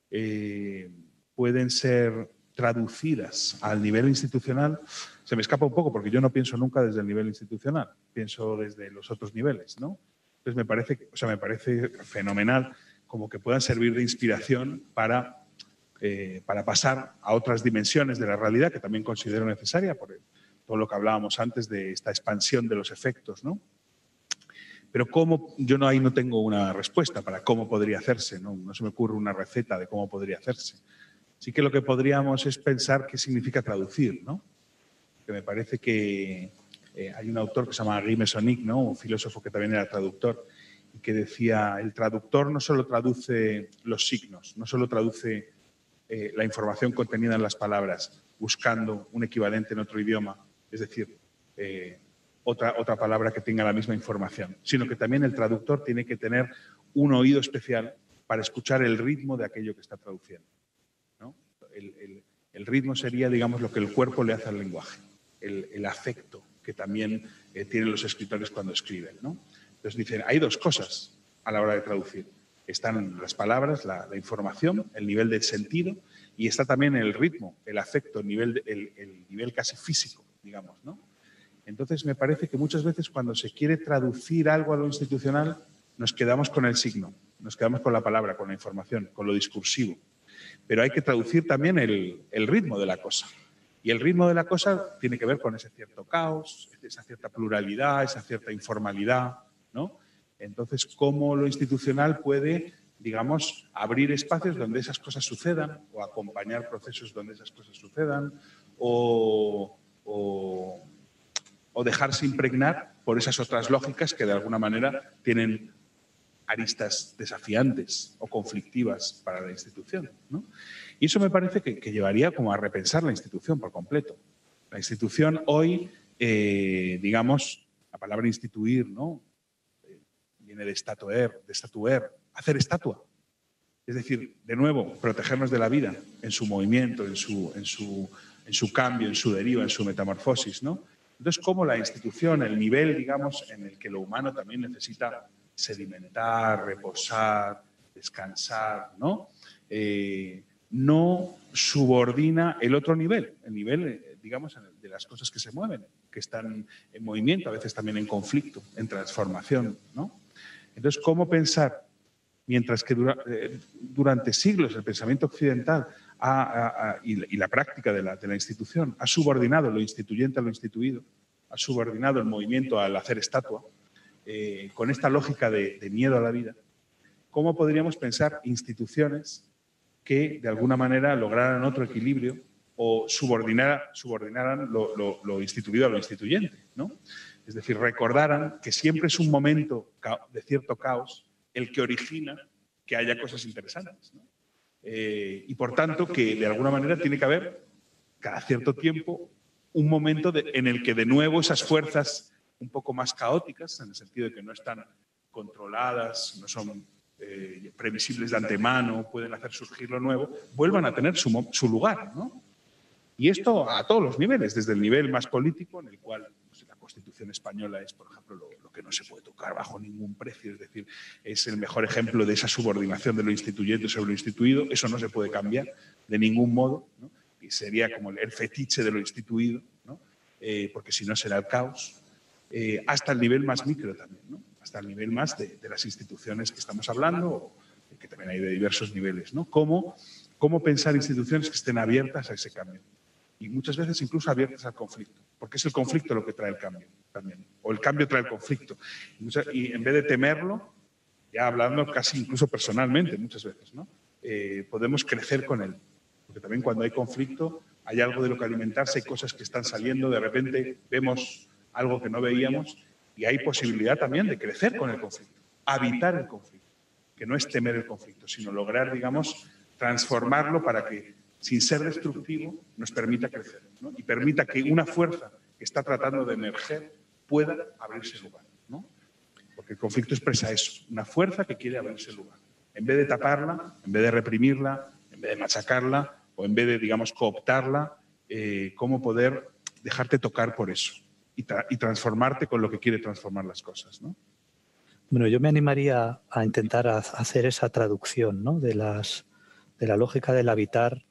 pueden ser traducidas al nivel institucional? Se me escapa un poco porque yo no pienso nunca desde el nivel institucional, pienso desde los otros niveles, ¿no? Entonces me parece fenomenal como que puedan servir de inspiración para pasar a otras dimensiones de la realidad que también considero necesaria por todo lo que hablábamos antes de esta expansión de los efectos, ¿no? Pero cómo, yo ahí no tengo una respuesta para cómo podría hacerse, no se me ocurre una receta de cómo podría hacerse. Sí que lo que podríamos es pensar qué significa traducir, ¿no? Que me parece que hay un autor que se llama Guy Meysonic, ¿no?, un filósofo que también era traductor, y que decía, el traductor no solo traduce los signos, no solo traduce la información contenida en las palabras, buscando un equivalente en otro idioma, es decir, otra palabra que tenga la misma información, sino que también el traductor tiene que tener un oído especial para escuchar el ritmo de aquello que está traduciendo, ¿no? El ritmo sería, digamos, lo que el cuerpo le hace al lenguaje, el afecto que también tienen los escritores cuando escriben, ¿no? Entonces dicen, hay dos cosas a la hora de traducir. Están las palabras, la información, el nivel de sentido, y está también el ritmo, el afecto, el nivel casi físico, digamos, ¿no? Entonces, me parece que muchas veces cuando se quiere traducir algo a lo institucional, nos quedamos con el signo, nos quedamos con la palabra, con la información, con lo discursivo. Pero hay que traducir también el ritmo de la cosa. Y el ritmo de la cosa tiene que ver con ese cierto caos, esa cierta pluralidad, esa cierta informalidad, ¿no? Entonces, ¿cómo lo institucional puede digamos, abrir espacios donde esas cosas sucedan o acompañar procesos donde esas cosas sucedan o dejarse impregnar por esas otras lógicas que de alguna manera tienen aristas desafiantes o conflictivas para la institución, ¿no? Y eso me parece que llevaría como a repensar la institución por completo. La institución hoy, digamos, la palabra instituir, ¿no? Viene de statuer, hacer estatua. Es decir, de nuevo, protegernos de la vida en su movimiento, en su cambio, en su deriva, en su metamorfosis, ¿no? Entonces, cómo la institución, el nivel, digamos, en el que lo humano también necesita sedimentar, reposar, descansar, ¿no? No subordina el otro nivel, el nivel, digamos, de las cosas que se mueven, que están en movimiento, a veces también en conflicto, en transformación, ¿no? Entonces, ¿cómo pensar, mientras que durante siglos el pensamiento occidental y la práctica de la institución ha subordinado lo instituyente a lo instituido, ha subordinado el movimiento al hacer estatua, con esta lógica de miedo a la vida, ¿cómo podríamos pensar instituciones que de alguna manera lograran otro equilibrio o subordinaran lo instituido a lo instituyente, ¿no? Es decir, recordaran que siempre es un momento de cierto caos el que origina que haya cosas interesantes, ¿no? Y por tanto que de alguna manera tiene que haber cada cierto tiempo un momento en el que de nuevo esas fuerzas un poco más caóticas, en el sentido de que no están controladas, no son previsibles de antemano, pueden hacer surgir lo nuevo, vuelvan a tener su lugar, ¿no? Y esto a todos los niveles, desde el nivel más político, en el cual pues, la Constitución española es, por ejemplo, lo que no se puede tocar bajo ningún precio, es decir, es el mejor ejemplo de esa subordinación de lo instituyente sobre lo instituido, eso no se puede cambiar de ningún modo, ¿no? Y sería como el fetiche de lo instituido, ¿no? Porque si no será el caos, hasta el nivel más micro también, ¿no? Hasta el nivel más de las instituciones que estamos hablando, que también hay de diversos niveles, ¿no? ¿Cómo pensar instituciones que estén abiertas a ese cambio? Y muchas veces incluso abiertas al conflicto, porque es el conflicto lo que trae el cambio también, o el cambio trae el conflicto. Y en vez de temerlo, ya hablando casi incluso personalmente muchas veces, ¿no? Podemos crecer con él, porque también cuando hay conflicto hay algo de lo que alimentarse, hay cosas que están saliendo, de repente vemos algo que no veíamos y hay posibilidad también de crecer con el conflicto, habitar el conflicto, que no es temer el conflicto, sino lograr, digamos, transformarlo para que, sin ser destructivo, nos permita crecer, ¿no? Y permita que una fuerza que está tratando de emerger pueda abrirse lugar, ¿no? Porque el conflicto expresa eso, una fuerza que quiere abrirse lugar. En vez de taparla, en vez de reprimirla, en vez de machacarla o en vez de, digamos, cooptarla, cómo poder dejarte tocar por eso y transformarte con lo que quiere transformar las cosas, ¿no? Bueno, yo me animaría a intentar hacer esa traducción, ¿no? de la lógica del habitar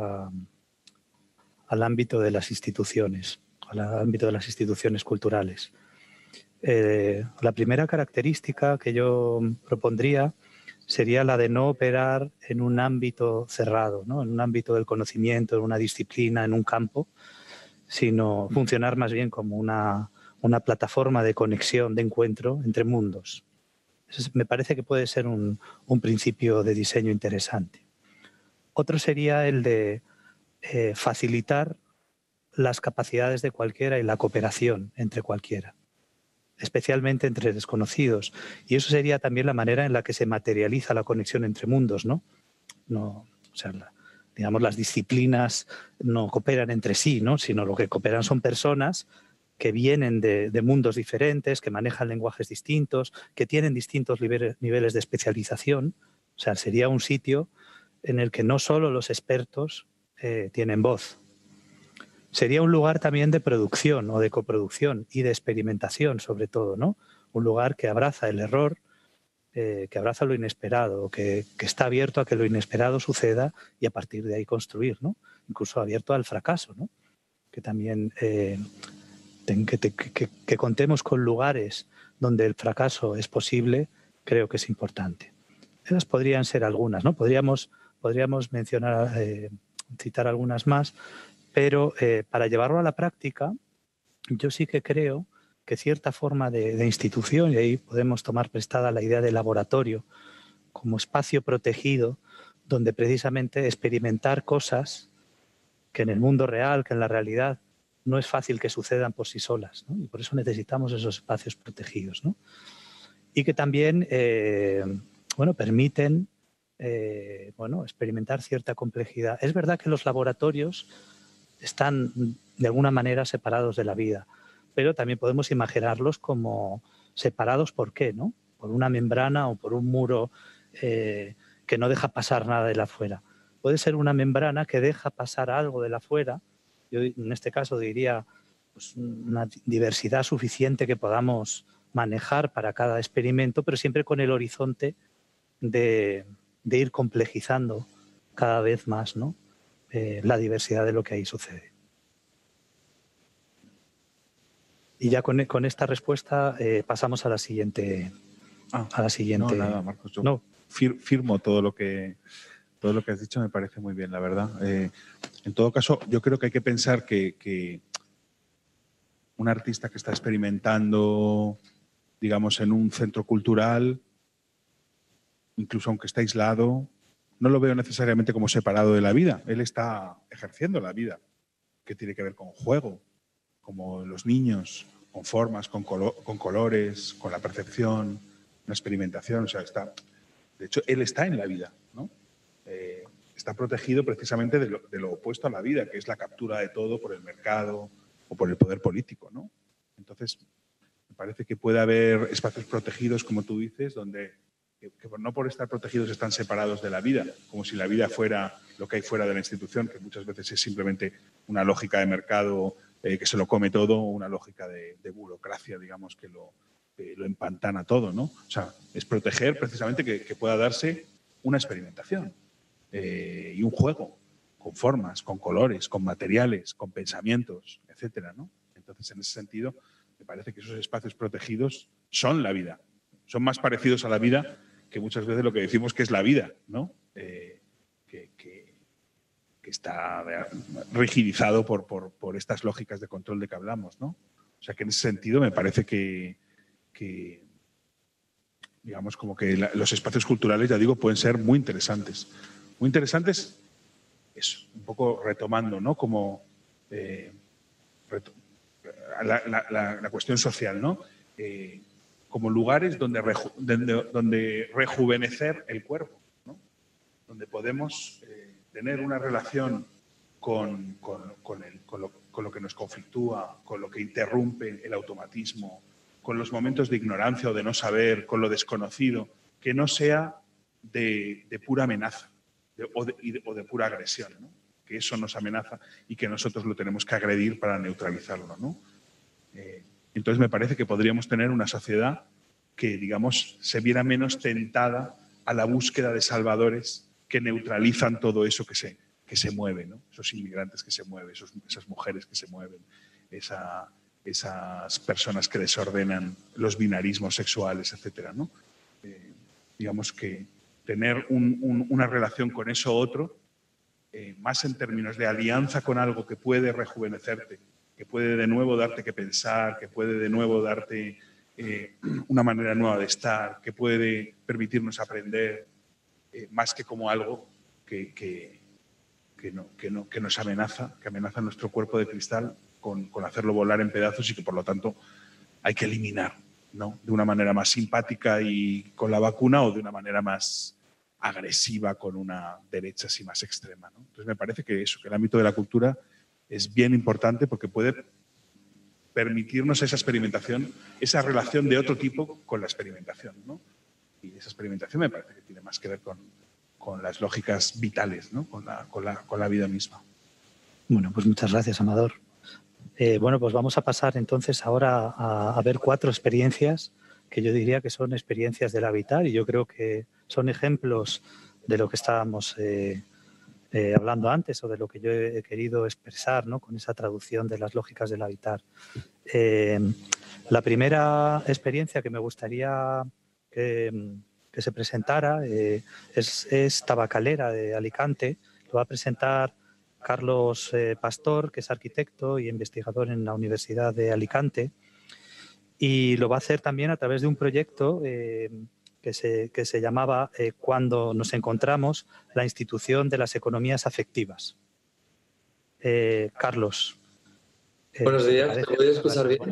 al ámbito de las instituciones, al ámbito de las instituciones culturales. La primera característica que yo propondría sería la de no operar en un ámbito cerrado, ¿no? En un ámbito del conocimiento, en una disciplina, en un campo, sino funcionar más bien como una plataforma de conexión, de encuentro entre mundos. Eso me parece que puede ser un principio de diseño interesante. Otro sería el de facilitar las capacidades de cualquiera y la cooperación entre cualquiera, especialmente entre desconocidos. Y eso sería también la manera en la que se materializa la conexión entre mundos, ¿no? O sea, digamos, las disciplinas no cooperan entre sí, ¿no? Sino lo que cooperan son personas que vienen de mundos diferentes, que manejan lenguajes distintos, que tienen distintos niveles de especialización. O sea, sería un sitio en el que no solo los expertos tienen voz. Sería un lugar también de producción o de coproducción y de experimentación, sobre todo, ¿no? Un lugar que abraza el error, que abraza lo inesperado, que está abierto a que lo inesperado suceda y a partir de ahí construir, ¿no? Incluso abierto al fracaso, ¿no? Que también que contemos con lugares donde el fracaso es posible, creo que es importante. Esas podrían ser algunas, ¿no? Podríamos mencionar, citar algunas más, pero para llevarlo a la práctica, yo sí que creo que cierta forma de institución, y ahí podemos tomar prestada la idea de laboratorio como espacio protegido donde precisamente experimentar cosas que en el mundo real, que en la realidad, no es fácil que sucedan por sí solas, ¿no? Y por eso necesitamos esos espacios protegidos, ¿no? Y que también bueno, permiten bueno, experimentar cierta complejidad. Es verdad que los laboratorios están de alguna manera separados de la vida, pero también podemos imaginarlos como separados, ¿por qué? ¿No? Por una membrana o por un muro que no deja pasar nada de la afuera. Puede ser una membrana que deja pasar algo de la afuera. Yo en este caso diría pues, una diversidad suficiente que podamos manejar para cada experimento, pero siempre con el horizonte de ir complejizando cada vez más, ¿no? La diversidad de lo que ahí sucede. Y ya con esta respuesta pasamos a la siguiente. No, nada, Marcos. Yo firmo todo lo que has dicho, me parece muy bien, la verdad. En todo caso, yo creo que hay que pensar que un artista que está experimentando, digamos, en un centro cultural, incluso aunque está aislado, no lo veo necesariamente como separado de la vida. Él está ejerciendo la vida, que tiene que ver con juego, como los niños, con formas, con colores, con la percepción, la experimentación. O sea, de hecho, él está en la vida, ¿no? Está protegido precisamente de lo opuesto a la vida, que es la captura de todo por el mercado o por el poder político, ¿no? Entonces, me parece que puede haber espacios protegidos, como tú dices, donde que no por estar protegidos están separados de la vida, como si la vida fuera lo que hay fuera de la institución, que muchas veces es simplemente una lógica de mercado que se lo come todo, o una lógica de burocracia, digamos, que lo empantana todo, ¿no? O sea, es proteger precisamente que pueda darse una experimentación y un juego con formas, con colores, con materiales, con pensamientos, etcétera, ¿no? Entonces, en ese sentido, me parece que esos espacios protegidos son la vida. Son más parecidos a la vida que muchas veces lo que decimos que es la vida, ¿no? Que está rigidizado por estas lógicas de control de que hablamos, ¿no? O sea que en ese sentido me parece que digamos, como que los espacios culturales, ya digo, pueden ser muy interesantes. Muy interesantes, eso, un poco retomando, ¿no? Como la cuestión social, ¿no? Como lugares donde rejuvenecer el cuerpo, ¿no? Donde podemos tener una relación con lo que nos conflictúa, con lo que interrumpe el automatismo, con los momentos de ignorancia o de no saber, con lo desconocido, que no sea de pura amenaza o de pura agresión, ¿no? Que eso nos amenaza y que nosotros lo tenemos que agredir para neutralizarlo, ¿no? Entonces me parece que podríamos tener una sociedad que, digamos, se viera menos tentada a la búsqueda de salvadores que neutralizan todo eso que se mueve, ¿no? Esos inmigrantes que se mueven, esas mujeres que se mueven, esas personas que desordenan los binarismos sexuales, etcétera, ¿no? Digamos que tener una relación con eso otro, más en términos de alianza con algo que puede rejuvenecerte, que puede de nuevo darte que pensar, que puede de nuevo darte una manera nueva de estar, que puede permitirnos aprender, más que como algo que nos amenaza, que amenaza nuestro cuerpo de cristal con hacerlo volar en pedazos y que por lo tanto hay que eliminar, ¿no? De una manera más simpática y con la vacuna o de una manera más agresiva con una derecha así más extrema, ¿no? Entonces me parece que eso, que el ámbito de la cultura es bien importante porque puede permitirnos esa experimentación, esa relación de otro tipo con la experimentación, ¿no? Y esa experimentación me parece que tiene más que ver con las lógicas vitales, ¿no? Con la vida misma. Bueno, pues muchas gracias, Amador. Bueno, pues vamos a pasar entonces ahora a ver 4 experiencias que yo diría que son experiencias del habitar y yo creo que son ejemplos de lo que estábamos hablando antes o de lo que yo he querido expresar, ¿no? Con esa traducción de las lógicas del habitar. La primera experiencia que me gustaría que se presentara es Tabacalera de Alicante. Lo va a presentar Carlos Pastor, que es arquitecto y investigador en la Universidad de Alicante. Y lo va a hacer también a través de un proyecto que que se llamaba Cuando nos encontramos, la institución de las economías afectivas. Carlos. Buenos días, ¿me podéis escuchar bien?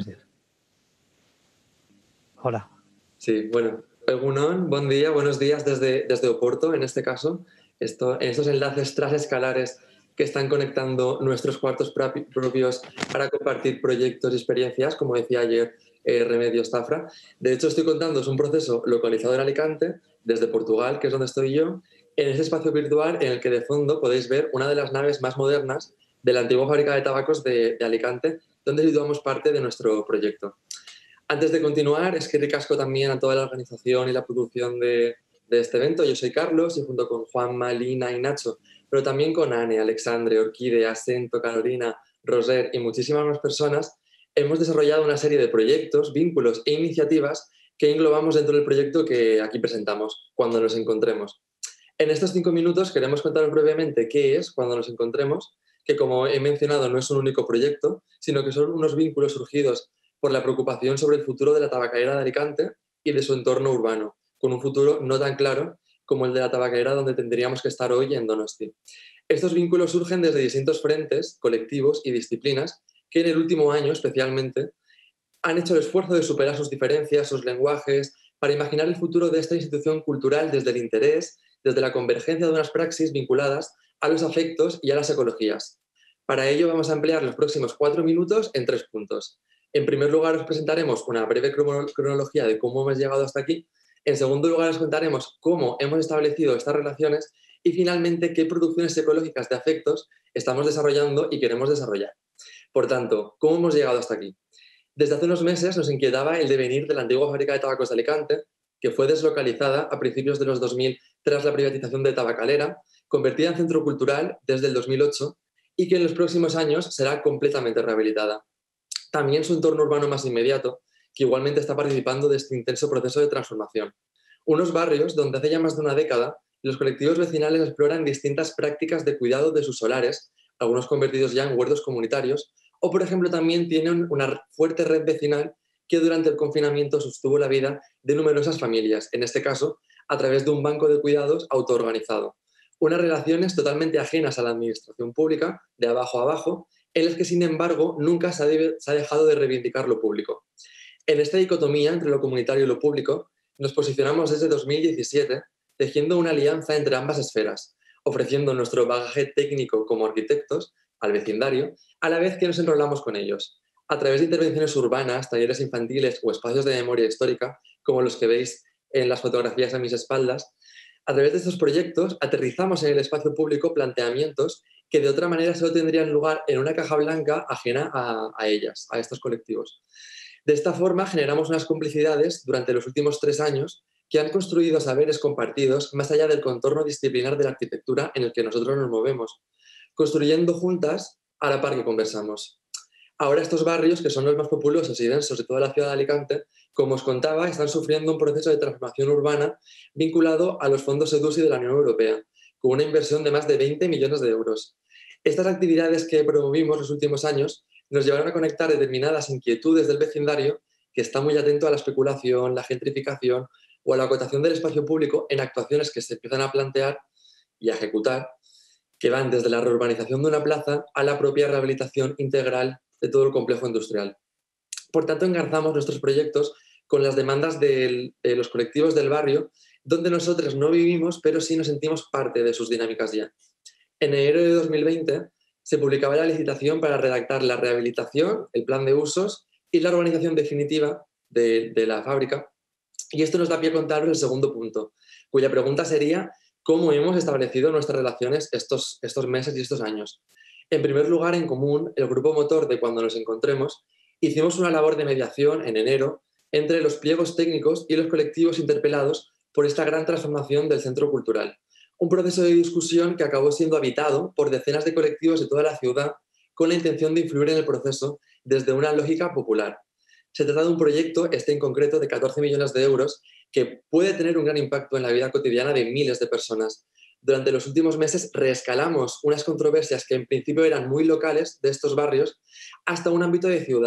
Hola. Sí, bueno. Egunon, buen día, buenos días desde Oporto, en este caso. En estos enlaces transescalares que están conectando nuestros cuartos propios para compartir proyectos y experiencias, como decía ayer Remedios Zafra. De hecho, estoy contándoos un proceso localizado en Alicante, desde Portugal, que es donde estoy yo, en ese espacio virtual en el que de fondo podéis ver una de las naves más modernas de la antigua fábrica de tabacos de Alicante, donde situamos parte de nuestro proyecto. Antes de continuar, es que ricasco también a toda la organización y la producción de este evento. Yo soy Carlos y junto con Juanma, Lina y Nacho, pero también con Anne, Alexandre, Orquídea, Asento, Carolina, Roser y muchísimas más personas, hemos desarrollado una serie de proyectos, vínculos e iniciativas que englobamos dentro del proyecto que aquí presentamos, Cuando nos encontremos. En estos 5 minutos queremos contaros brevemente qué es Cuando nos encontremos, que como he mencionado no es un único proyecto, sino que son unos vínculos surgidos por la preocupación sobre el futuro de la tabacalera de Alicante y de su entorno urbano, con un futuro no tan claro como el de la tabacalera donde tendríamos que estar hoy en Donosti. Estos vínculos surgen desde distintos frentes, colectivos y disciplinas que en el último año especialmente han hecho el esfuerzo de superar sus diferencias, sus lenguajes, para imaginar el futuro de esta institución cultural desde el interés, desde la convergencia de unas praxis vinculadas a los afectos y a las ecologías. Para ello vamos a emplear los próximos 4 minutos en 3 puntos. En primer lugar, os presentaremos una breve cronología de cómo hemos llegado hasta aquí. En segundo lugar, os contaremos cómo hemos establecido estas relaciones y, finalmente, qué producciones ecológicas de afectos estamos desarrollando y queremos desarrollar. Por tanto, ¿cómo hemos llegado hasta aquí? Desde hace unos meses nos inquietaba el devenir de la antigua fábrica de tabacos de Alicante, que fue deslocalizada a principios de los 2000 tras la privatización de Tabacalera, convertida en centro cultural desde el 2008 y que en los próximos años será completamente rehabilitada. También su entorno urbano más inmediato, que igualmente está participando de este intenso proceso de transformación. Unos barrios donde hace ya más de una década los colectivos vecinales exploran distintas prácticas de cuidado de sus solares, algunos convertidos ya en huertos comunitarios, o por ejemplo también tienen una fuerte red vecinal que durante el confinamiento sostuvo la vida de numerosas familias, en este caso a través de un banco de cuidados autoorganizado. Unas relaciones totalmente ajenas a la administración pública, de abajo a abajo, en las que, sin embargo, nunca se ha dejado de reivindicar lo público. En esta dicotomía entre lo comunitario y lo público, nos posicionamos desde 2017, tejiendo una alianza entre ambas esferas, ofreciendo nuestro bagaje técnico como arquitectos al vecindario, a la vez que nos enrolamos con ellos, a través de intervenciones urbanas, talleres infantiles o espacios de memoria histórica, como los que veis en las fotografías a mis espaldas. A través de estos proyectos aterrizamos en el espacio público planteamientos que de otra manera solo tendrían lugar en una caja blanca ajena a ellas, a estos colectivos. De esta forma generamos unas complicidades durante los últimos 3 años que han construido saberes compartidos más allá del contorno disciplinar de la arquitectura en el que nosotros nos movemos, construyendo juntas a la par que conversamos. Ahora estos barrios, que son los más populosos y densos de toda la ciudad de Alicante, como os contaba, están sufriendo un proceso de transformación urbana vinculado a los fondos EDUSI de la Unión Europea, con una inversión de más de 20 millones de euros. Estas actividades que promovimos los últimos años nos llevaron a conectar determinadas inquietudes del vecindario que está muy atento a la especulación, la gentrificación o a la acotación del espacio público en actuaciones que se empiezan a plantear y a ejecutar, que van desde la reurbanización de una plaza a la propia rehabilitación integral de todo el complejo industrial. Por tanto, engarzamos nuestros proyectos con las demandas de los colectivos del barrio, donde nosotros no vivimos, pero sí nos sentimos parte de sus dinámicas ya. En enero de 2020 se publicaba la licitación para redactar la rehabilitación, el plan de usos y la urbanización definitiva de la fábrica. Y esto nos da pie a contaros el segundo punto, cuya pregunta sería ¿cómo hemos establecido nuestras relaciones estos meses y estos años? En primer lugar, en común, el grupo motor de Cuando nos encontremos, hicimos una labor de mediación en enero entre los pliegos técnicos y los colectivos interpelados por esta gran transformación del centro cultural. Un proceso de discusión que acabó siendo habitado por decenas de colectivos de toda la ciudad con la intención de influir en el proceso desde una lógica popular. Se trata de un proyecto, este en concreto, de 14 millones de euros, que puede tener un gran impacto en la vida cotidiana de miles de personas. Durante los últimos meses reescalamos unas controversias que en principio eran muy locales de estos barrios hasta un ámbito de ciudad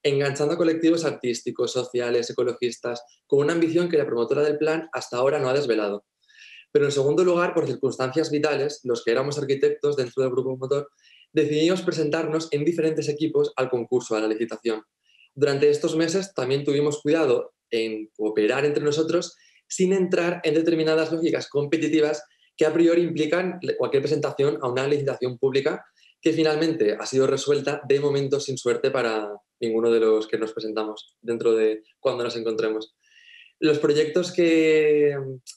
enganchando a colectivos artísticos, sociales, ecologistas, con una ambición que la promotora del plan hasta ahora no ha desvelado. Pero en segundo lugar, por circunstancias vitales, los que éramos arquitectos dentro del grupo promotor, decidimos presentarnos en diferentes equipos al concurso, a la licitación. Durante estos meses también tuvimos cuidado en cooperar entre nosotros sin entrar en determinadas lógicas competitivas que a priori implican cualquier presentación a una licitación pública, que finalmente ha sido resuelta de momento sin suerte para ninguno de los que nos presentamos dentro de cuando nos encontremos. Los proyectos que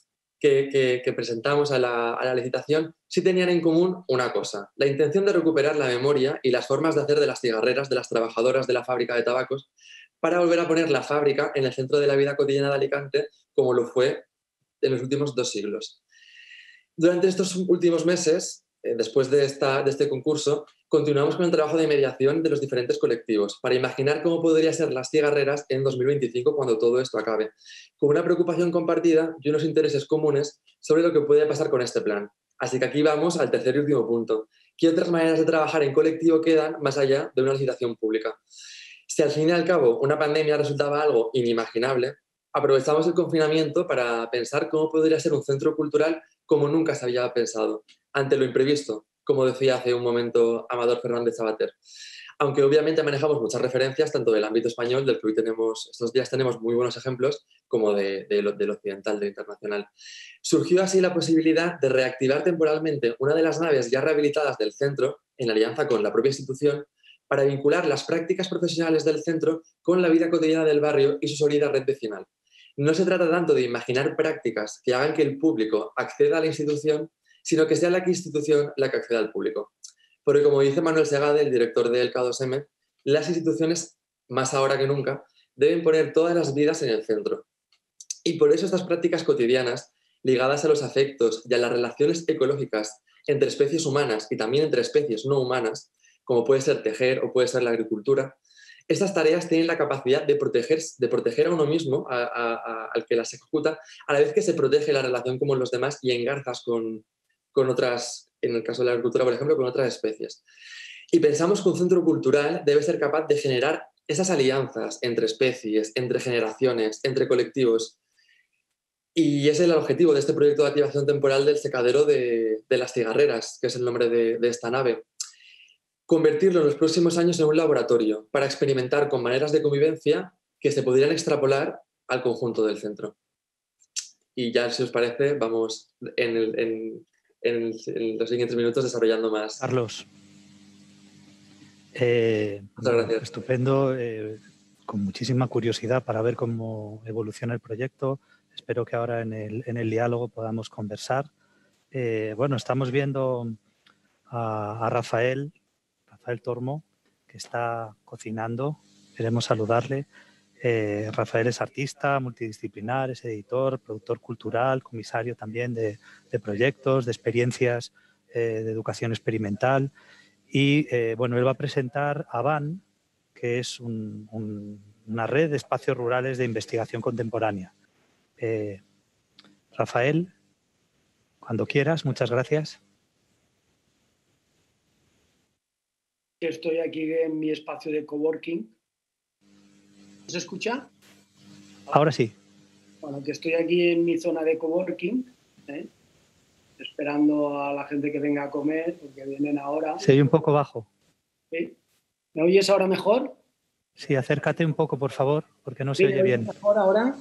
presentamos a la licitación sí tenían en común una cosa: la intención de recuperar la memoria y las formas de hacer de las cigarreras de las trabajadoras de la fábrica de tabacos, para volver a poner la fábrica en el centro de la vida cotidiana de Alicante, como lo fue en los últimos 2 siglos. Durante estos últimos meses, después de este concurso, continuamos con el trabajo de mediación de los diferentes colectivos para imaginar cómo podrían ser las cigarreras en 2025 cuando todo esto acabe, con una preocupación compartida y unos intereses comunes sobre lo que puede pasar con este plan. Así que aquí vamos al tercer y último punto. ¿Qué otras maneras de trabajar en colectivo quedan más allá de una licitación pública? Si al fin y al cabo una pandemia resultaba algo inimaginable, aprovechamos el confinamiento para pensar cómo podría ser un centro cultural como nunca se había pensado, ante lo imprevisto, como decía hace un momento Amador Fernández Sabater. Aunque obviamente manejamos muchas referencias, tanto del ámbito español, del que hoy estos días tenemos muy buenos ejemplos, como del occidental, del internacional. Surgió así la posibilidad de reactivar temporalmente una de las naves ya rehabilitadas del centro, en alianza con la propia institución, para vincular las prácticas profesionales del centro con la vida cotidiana del barrio y su sólida red vecinal. No se trata tanto de imaginar prácticas que hagan que el público acceda a la institución, sino que sea la institución la que acceda al público. Porque, como dice Manuel Segade, el director del K2M, las instituciones, más ahora que nunca, deben poner todas las vidas en el centro. Y por eso estas prácticas cotidianas, ligadas a los afectos y a las relaciones ecológicas entre especies humanas y también entre especies no humanas, como puede ser tejer o puede ser la agricultura, estas tareas tienen la capacidad de proteger a uno mismo, al que las ejecuta, a la vez que se protege la relación con los demás y engarzas con otras, en el caso de la agricultura, por ejemplo, con otras especies. Y pensamos que un centro cultural debe ser capaz de generar esas alianzas entre especies, entre generaciones, entre colectivos. Y ese es el objetivo de este proyecto de activación temporal del secadero de las cigarreras, que es el nombre de esta nave. Convertirlo en los próximos años en un laboratorio para experimentar con maneras de convivencia que se pudieran extrapolar al conjunto del centro. Y ya, si os parece, vamos en los siguientes minutos desarrollando más. Carlos. Muchas gracias. Estupendo, con muchísima curiosidad para ver cómo evoluciona el proyecto. Espero que ahora en el diálogo podamos conversar. Bueno, estamos viendo a Rafael Tormo, que está cocinando. Queremos saludarle. Rafael es artista multidisciplinar, es editor, productor cultural, comisario también de proyectos, de experiencias de educación experimental. Y bueno, él va a presentar AVAN, que es una red de espacios rurales de investigación contemporánea. Rafael, cuando quieras, muchas gracias. Estoy aquí en mi espacio de coworking. ¿Se escucha? Ahora sí. Bueno, que estoy aquí en mi zona de coworking, esperando a la gente que venga a comer, porque vienen ahora. Se oye un poco bajo. ¿Sí? ¿Me oyes ahora mejor? Sí, acércate un poco, por favor, porque no se oye bien. ¿Mejor ahora?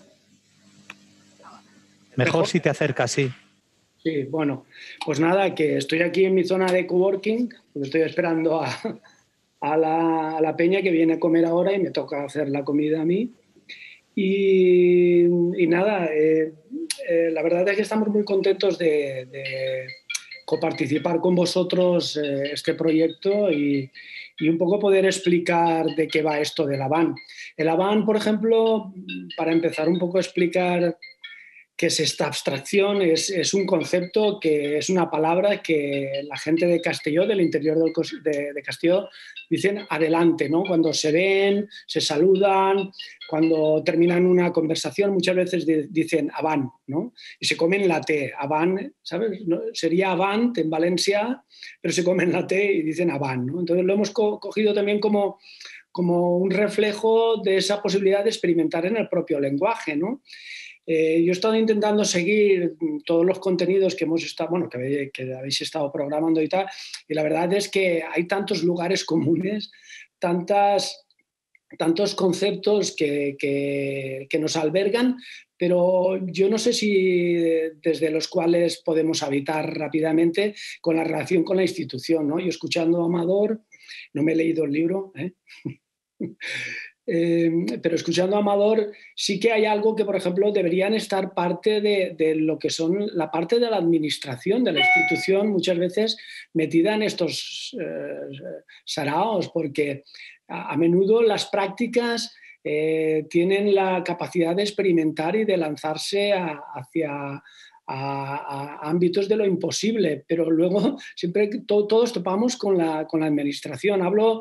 Mejor si te acercas, sí. Sí, bueno, pues nada, que estoy aquí en mi zona de coworking, porque estoy esperando a la peña que viene a comer ahora y me toca hacer la comida a mí. Y nada, la verdad es que estamos muy contentos de coparticipar con vosotros este proyecto y un poco poder explicar de qué va esto del AVAN. El AVAN, por ejemplo, para empezar un poco a explicar qué es esta abstracción, es un concepto, que es una palabra que la gente de Castelló, del interior de Castelló, dicen adelante, ¿no? Cuando se ven, se saludan, cuando terminan una conversación, muchas veces dicen avant, ¿no? Y se comen la T, avant, ¿sabes? Sería avant en Valencia, pero se comen la T y dicen avant, ¿no? Entonces lo hemos cogido también como como un reflejo de esa posibilidad de experimentar en el propio lenguaje, ¿no? Yo he estado intentando seguir todos los contenidos que hemos estado, bueno, que habéis estado programando y tal, y la verdad es que hay tantos lugares comunes, tantos conceptos que nos albergan, pero yo no sé si desde los cuales podemos habitar rápidamente con la relación con la institución, ¿no? Yo escuchando a Amador, no me he leído el libro, pero escuchando a Amador sí que hay algo que, por ejemplo, deberían estar parte de lo que son la parte de la administración de la institución, muchas veces metida en estos saraos, porque a menudo las prácticas tienen la capacidad de experimentar y de lanzarse hacia ámbitos de lo imposible, pero luego siempre todos topamos con la administración.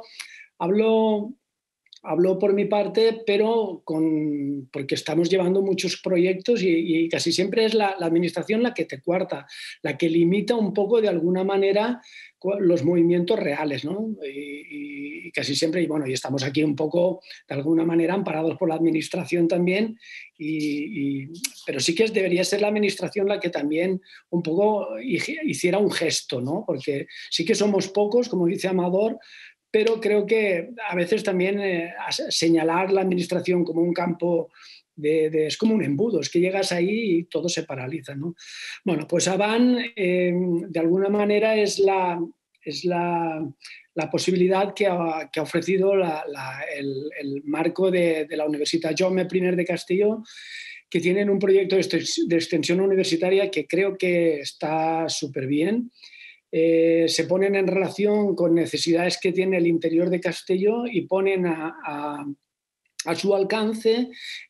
Hablo por mi parte, pero porque estamos llevando muchos proyectos y casi siempre es la administración la que te coarta, la que limita un poco de alguna manera los movimientos reales, ¿no? Y casi siempre, y bueno, y estamos aquí un poco de alguna manera amparados por la administración también, pero sí que debería ser la administración la que también un poco hiciera un gesto, ¿no? Porque sí que somos pocos, como dice Amador, pero creo que a veces también señalar la administración como un campo es como un embudo, es que llegas ahí y todo se paraliza, ¿no? Bueno, pues Avant de alguna manera es la posibilidad que ha ofrecido el marco de la Universitat Jaume I de Castelló, que tienen un proyecto de extensión universitaria que creo que está súper bien. Se ponen en relación con necesidades que tiene el interior de Castelló y ponen a su alcance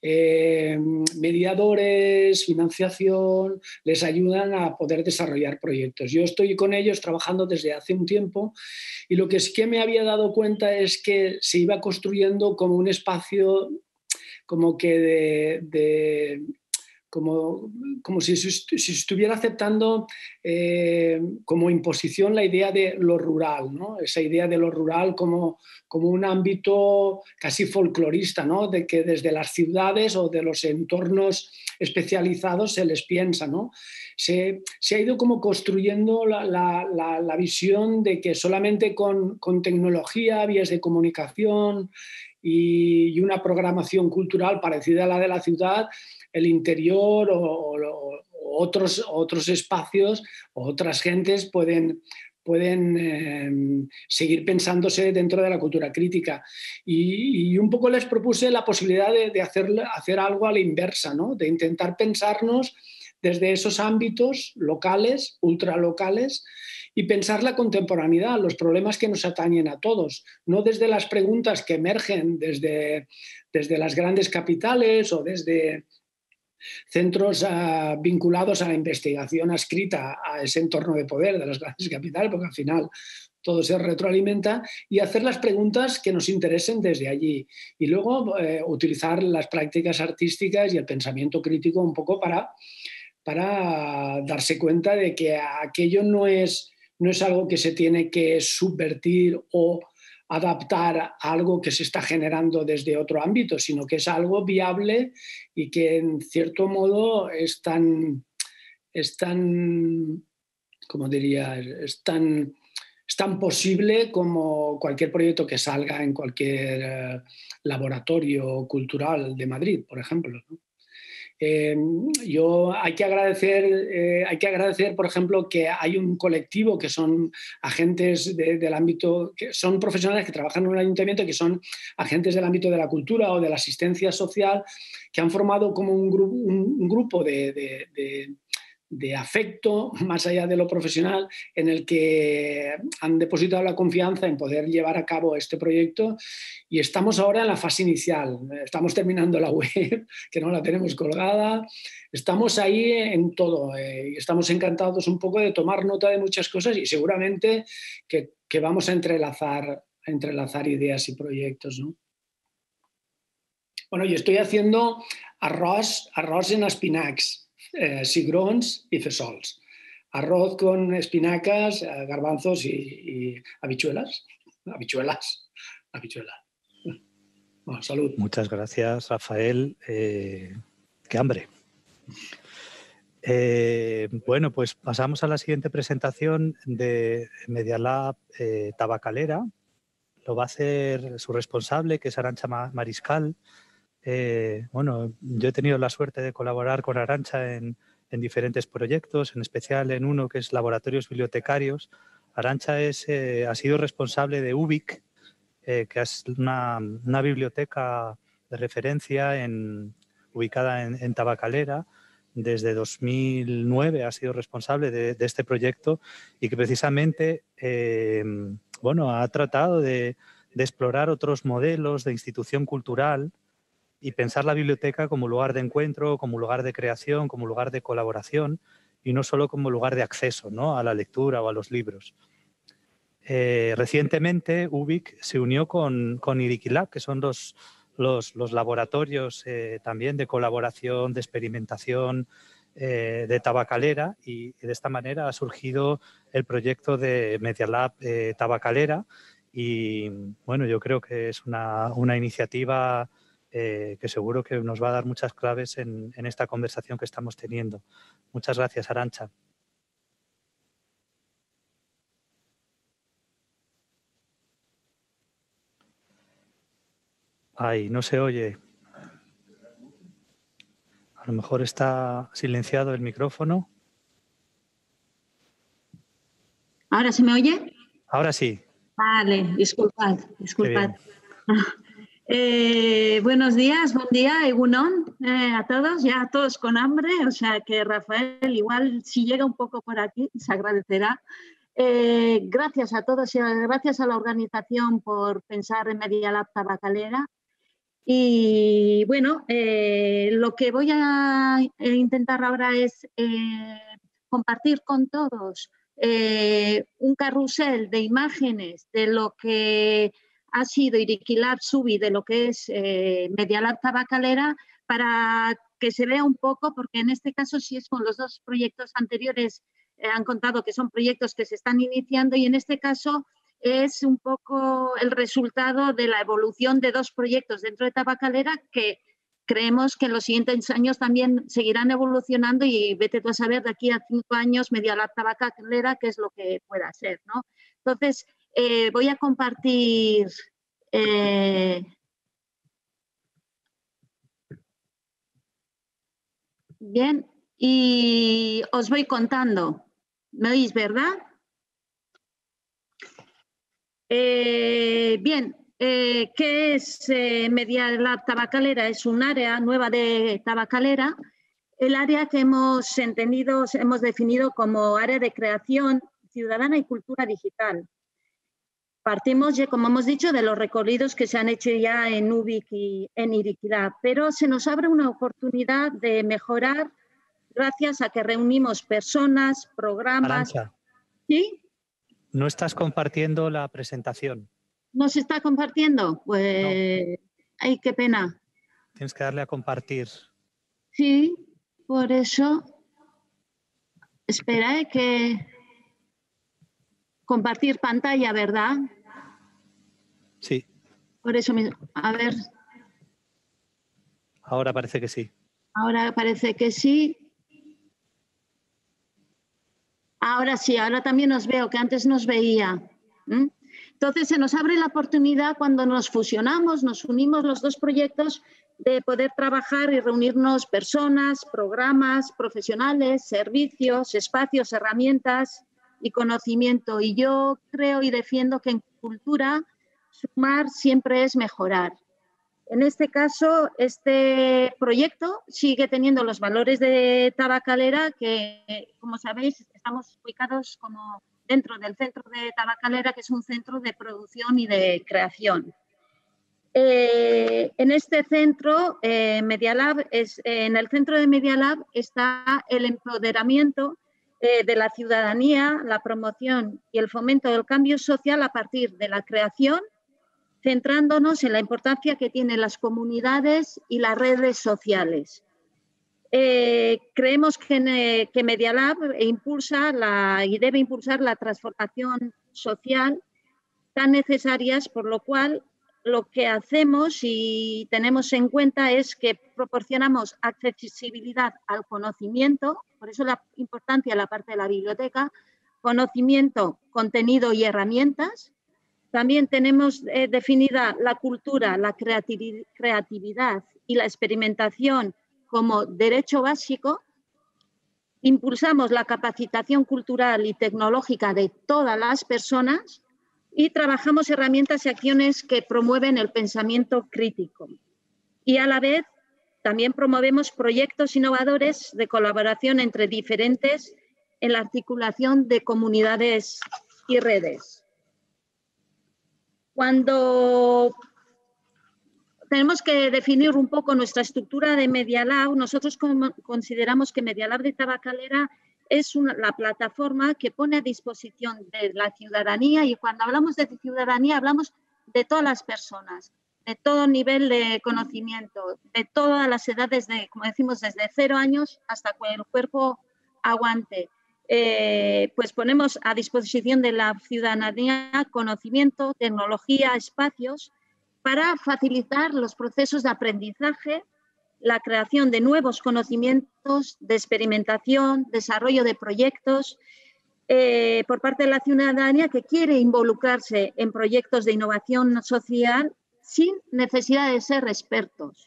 mediadores, financiación, les ayudan a poder desarrollar proyectos. Yo estoy con ellos trabajando desde hace un tiempo y lo que sí que me había dado cuenta es que se iba construyendo como un espacio como que como si estuviera aceptando como imposición la idea de lo rural, ¿no? Esa idea de lo rural como un ámbito casi folclorista, ¿no? De que desde las ciudades o de los entornos especializados se les piensa, ¿no? Se ha ido como construyendo la visión de que solamente con tecnología, vías de comunicación y una programación cultural parecida a la de la ciudad, el interior o otros espacios o otras gentes pueden seguir pensándose dentro de la cultura crítica. Y un poco les propuse la posibilidad de hacer algo a la inversa, ¿no? De intentar pensarnos desde esos ámbitos locales, ultralocales, y pensar la contemporaneidad, los problemas que nos atañen a todos, no desde las preguntas que emergen desde las grandes capitales o desde centros vinculados a la investigación adscrita a ese entorno de poder de las grandes capitales, porque al final todo se retroalimenta, y hacer las preguntas que nos interesen desde allí. Y luego utilizar las prácticas artísticas y el pensamiento crítico un poco para darse cuenta de que aquello no es algo que se tiene que subvertir o adaptar a algo que se está generando desde otro ámbito, sino que es algo viable y que en cierto modo es tan ¿cómo diría? Es tan posible como cualquier proyecto que salga en cualquier laboratorio cultural de Madrid, por ejemplo, ¿no? Hay que agradecer, por ejemplo, que hay un colectivo que son agentes del ámbito, que son profesionales que trabajan en un ayuntamiento, que son agentes del ámbito de la cultura o de la asistencia social, que han formado como un grupo de afecto, más allá de lo profesional, en el que han depositado la confianza en poder llevar a cabo este proyecto, y estamos ahora en la fase inicial. Estamos terminando la web, que no la tenemos colgada. Estamos ahí en todo. Estamos encantados un poco de tomar nota de muchas cosas y seguramente que vamos a entrelazar ideas y proyectos, ¿no? Bueno, yo estoy haciendo arroz en espinacs, cigrons y fesols. Arroz con espinacas, garbanzos y habichuelas. Habichuelas. Bueno, salud. Muchas gracias, Rafael. ¡Qué hambre! Bueno, pues pasamos a la siguiente presentación de Media Lab Tabacalera. Lo va a hacer su responsable, que es Arantxa Mariscal. Bueno, yo he tenido la suerte de colaborar con Arantxa en diferentes proyectos, en especial en uno que es Laboratorios Bibliotecarios. Arantxa ha sido responsable de UBIC, que es una biblioteca de referencia ubicada en Tabacalera. Desde 2009 ha sido responsable de este proyecto y que precisamente bueno, ha tratado de explorar otros modelos de institución cultural y pensar la biblioteca como lugar de encuentro, como lugar de creación, como lugar de colaboración y no solo como lugar de acceso, ¿no?, a la lectura o a los libros. Recientemente UBIC se unió con Irikilab, que son los laboratorios también de colaboración, de experimentación de Tabacalera, y de esta manera ha surgido el proyecto de Media Lab Tabacalera. Y bueno, yo creo que es una iniciativa que seguro que nos va a dar muchas claves en esta conversación que estamos teniendo. Muchas gracias, Arantxa. Ay, no se oye. A lo mejor está silenciado el micrófono. ¿Ahora se me oye? Ahora sí. Vale, disculpad. Buenos días, buen día, Egunon, a todos, ya todos con hambre, o sea que Rafael igual si llega un poco por aquí se agradecerá. Gracias a todos y gracias a la organización por pensar en Media Lab Tabacalera. Y bueno, lo que voy a intentar ahora es compartir con todos un carrusel de imágenes de lo que ha sido Irikilab Zubi, de lo que es Media Lab Tabacalera, para que se vea un poco, porque en este caso sí es con los dos proyectos anteriores, han contado que son proyectos que se están iniciando, y en este caso es un poco el resultado de la evolución de dos proyectos dentro de Tabacalera que creemos que en los siguientes años también seguirán evolucionando, y vete tú a saber de aquí a 5 años Media Lab Tabacalera qué es lo que pueda ser, ¿no? Entonces, voy a compartir bien, y os voy contando. ¿Me oís, verdad? Bien, ¿qué es Media Lab Tabacalera? Es un área nueva de Tabacalera, el área que hemos definido como área de creación ciudadana y cultura digital. Partimos, como hemos dicho, de los recorridos que se han hecho ya en UBIC y en Irikilab, pero se nos abre una oportunidad de mejorar gracias a que reunimos personas, programas. Arantxa, ¿Sí? no estás compartiendo la presentación. ¿No se está compartiendo? Pues, no. Ay, qué pena. Tienes que darle a compartir. Sí, por eso. Espera, que... Compartir pantalla, ¿verdad? Sí. Por eso, a ver. Ahora parece que sí. Ahora parece que sí. Ahora sí, ahora también os veo, que antes nos veía. Entonces, se nos abre la oportunidad cuando nos fusionamos, nos unimos los dos proyectos, de poder trabajar y reunirnos personas, programas, profesionales, servicios, espacios, herramientas y conocimiento. Y yo creo y defiendo que en cultura sumar siempre es mejorar. En este caso, este proyecto sigue teniendo los valores de Tabacalera, que, como sabéis, estamos ubicados como dentro del centro de Tabacalera, que es un centro de producción y de creación. En este centro, Media Lab, en el centro de Media Lab está el empoderamiento de la ciudadanía, la promoción y el fomento del cambio social a partir de la creación, centrándonos en la importancia que tienen las comunidades y las redes sociales. Creemos que Media Lab impulsa y debe impulsar la transformación social tan necesarias, por lo cual lo que hacemos y tenemos en cuenta es que proporcionamos accesibilidad al conocimiento, por eso la importancia de la parte de la biblioteca, conocimiento, contenido y herramientas. También tenemos definida la cultura, la creatividad y la experimentación como derecho básico. Impulsamos la capacitación cultural y tecnológica de todas las personas y trabajamos herramientas y acciones que promueven el pensamiento crítico. Y a la vez también promovemos proyectos innovadores de colaboración entre diferentes en la articulación de comunidades y redes. Cuando tenemos que definir un poco nuestra estructura de Media Lab, nosotros consideramos que Media Lab de Tabacalera es la plataforma que pone a disposición de la ciudadanía, y cuando hablamos de ciudadanía hablamos de todas las personas, de todo nivel de conocimiento, de todas las edades, como decimos, desde 0 años hasta que el cuerpo aguante. Pues ponemos a disposición de la ciudadanía conocimiento, tecnología, espacios para facilitar los procesos de aprendizaje, la creación de nuevos conocimientos, de experimentación, desarrollo de proyectos por parte de la ciudadanía que quiere involucrarse en proyectos de innovación social sin necesidad de ser expertos.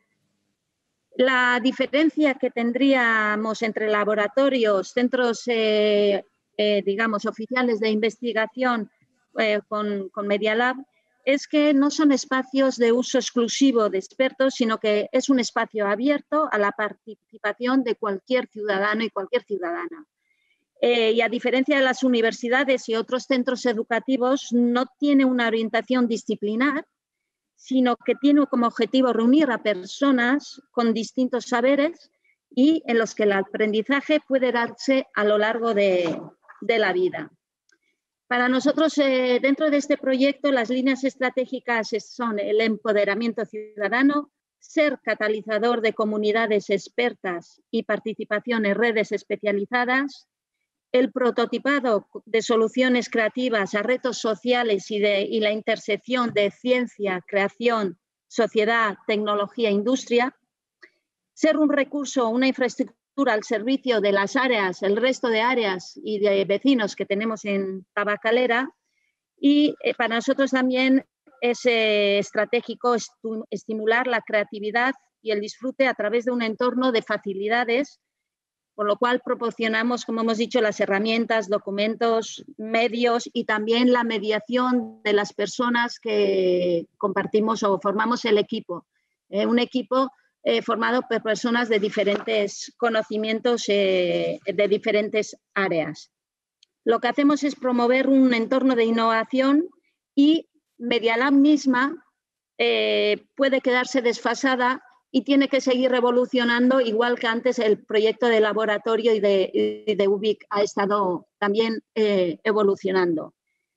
La diferencia que tendríamos entre laboratorios, centros, digamos, oficiales de investigación con Media Lab es que no son espacios de uso exclusivo de expertos, sino que es un espacio abierto a la participación de cualquier ciudadano y cualquier ciudadana. Y a diferencia de las universidades y otros centros educativos, no tiene una orientación disciplinar, sino que tiene como objetivo reunir a personas con distintos saberes y en los que el aprendizaje puede darse a lo largo de la vida. Para nosotros, dentro de este proyecto, las líneas estratégicas son el empoderamiento ciudadano, ser catalizador de comunidades expertas y participación en redes especializadas, el prototipado de soluciones creativas a retos sociales y la intersección de ciencia, creación, sociedad, tecnología e industria, ser un recurso, una infraestructura al servicio de las áreas, el resto de áreas y de vecinos que tenemos en Tabacalera, y para nosotros también es estratégico estimular la creatividad y el disfrute a través de un entorno de facilidades, por lo cual proporcionamos, como hemos dicho, las herramientas, documentos, medios y también la mediación de las personas que compartimos o formamos el equipo. Un equipo formado por personas de diferentes conocimientos de diferentes áreas. Lo que hacemos es promover un entorno de innovación y Media Lab misma puede quedarse desfasada y tiene que seguir revolucionando, igual que antes el proyecto de laboratorio y de UBIC ha estado también evolucionando.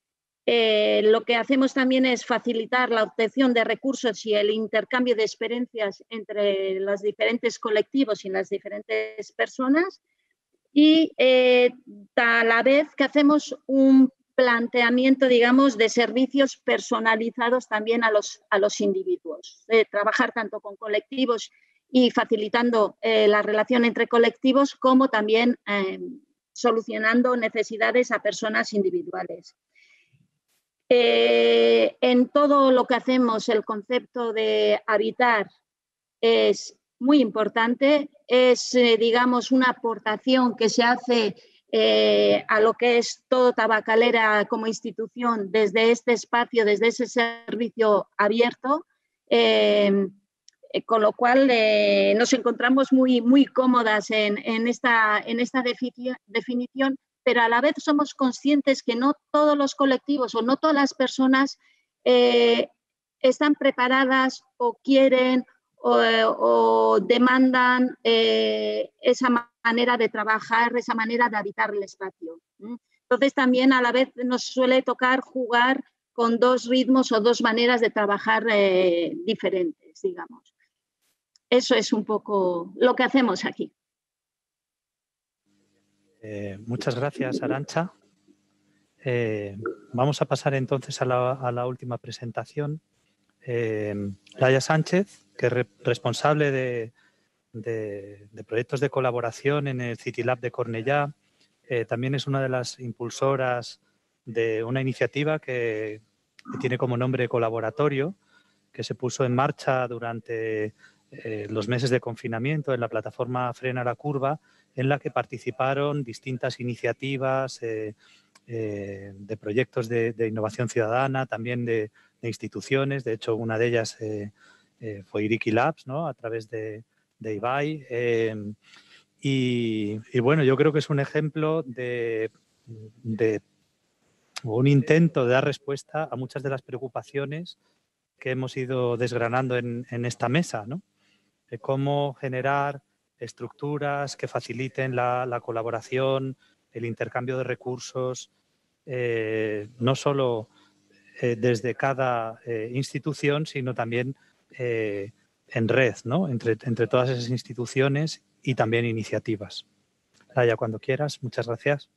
Lo que hacemos también es facilitar la obtención de recursos y el intercambio de experiencias entre los diferentes colectivos y las diferentes personas, y a la vez que hacemos un planteamiento, digamos, de servicios personalizados también a los individuos. Trabajar tanto con colectivos y facilitando la relación entre colectivos, como también solucionando necesidades a personas individuales. En todo lo que hacemos, el concepto de habitar es muy importante, es, digamos, una aportación que se hace a lo que es todo Tabacalera como institución desde este espacio, desde ese servicio abierto, con lo cual nos encontramos muy cómodas en esta definición, pero a la vez somos conscientes que no todos los colectivos o no todas las personas están preparadas o quieren o demandan esa manera de trabajar, esa manera de habitar el espacio. Entonces también a la vez nos suele tocar jugar con dos ritmos o dos maneras de trabajar diferentes, digamos. Eso es un poco lo que hacemos aquí. Muchas gracias, Arantxa. Vamos a pasar entonces a la última presentación Laia Sánchez, que es responsable de proyectos de colaboración en el CityLab de Cornellá. También es una de las impulsoras de una iniciativa que tiene como nombre Colaboratorio, que se puso en marcha durante los meses de confinamiento en la plataforma Frena la Curva, en la que participaron distintas iniciativas de proyectos de innovación ciudadana, también de instituciones. De hecho, una de ellas fue Iriki Labs, ¿no?, a través de Ibai. Y bueno, yo creo que es un ejemplo de un intento de dar respuesta a muchas de las preocupaciones que hemos ido desgranando en esta mesa, ¿no? De cómo generar estructuras que faciliten la colaboración, el intercambio de recursos, no solo desde cada institución, sino también en red, ¿no?, entre todas esas instituciones y también iniciativas. Laia, cuando quieras, muchas gracias.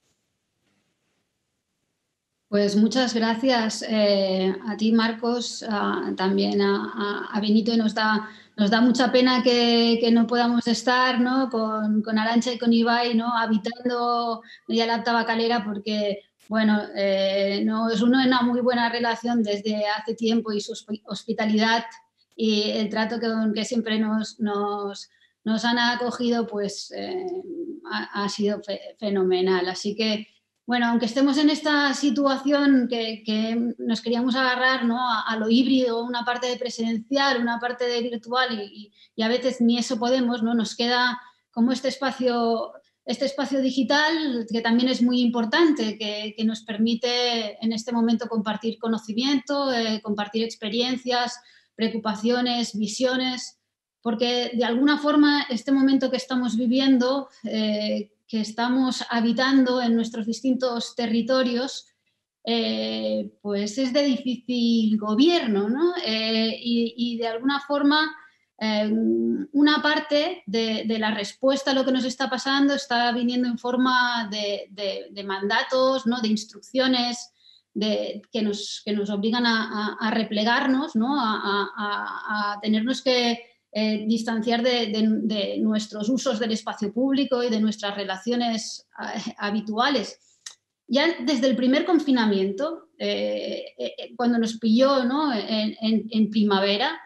Pues muchas gracias a ti, Marcos, también a Benito, y nos da mucha pena que no podamos estar, ¿no?, con Arantxa y con Ibai, ¿no?, habitando Media Lab Tabacalera, porque bueno, no es una muy buena relación desde hace tiempo, y su hospitalidad y el trato que siempre nos han acogido, pues ha sido fenomenal. Así que, bueno, aunque estemos en esta situación que nos queríamos agarrar, ¿no?, a lo híbrido, una parte de presencial, una parte de virtual, y a veces ni eso podemos, ¿no?, nos queda como este espacio digital, que también es muy importante, que nos permite en este momento compartir conocimiento, compartir experiencias, preocupaciones, visiones, porque de alguna forma este momento que estamos viviendo, que estamos habitando en nuestros distintos territorios, pues es de difícil gobierno, ¿no? Y de alguna forma una parte de la respuesta a lo que nos está pasando está viniendo en forma de mandatos, ¿no?, de instrucciones que nos obligan a replegarnos, ¿no?, a tenernos que distanciar de nuestros usos del espacio público y de nuestras relaciones habituales. Ya desde el primer confinamiento, cuando nos pilló, ¿no?, en primavera,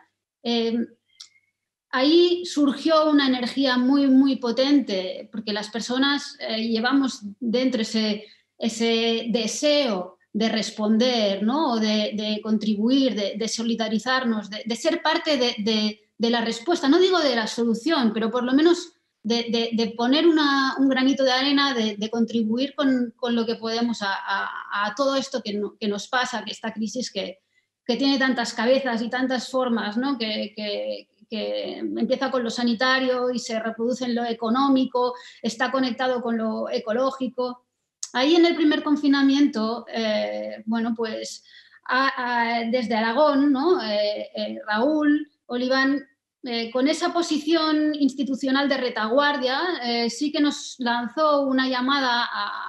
ahí surgió una energía muy, muy potente, porque las personas llevamos dentro ese deseo de responder, ¿no?, o de contribuir, de solidarizarnos, de ser parte de la respuesta. No digo de la solución, pero por lo menos de poner un granito de arena, de contribuir con lo que podemos a todo esto que nos pasa, que esta crisis que tiene tantas cabezas y tantas formas, ¿no?, que empieza con lo sanitario y se reproduce en lo económico, está conectado con lo ecológico. Ahí en el primer confinamiento, bueno, pues desde Aragón, ¿no?, Raúl Oliván, con esa posición institucional de retaguardia, sí que nos lanzó una llamada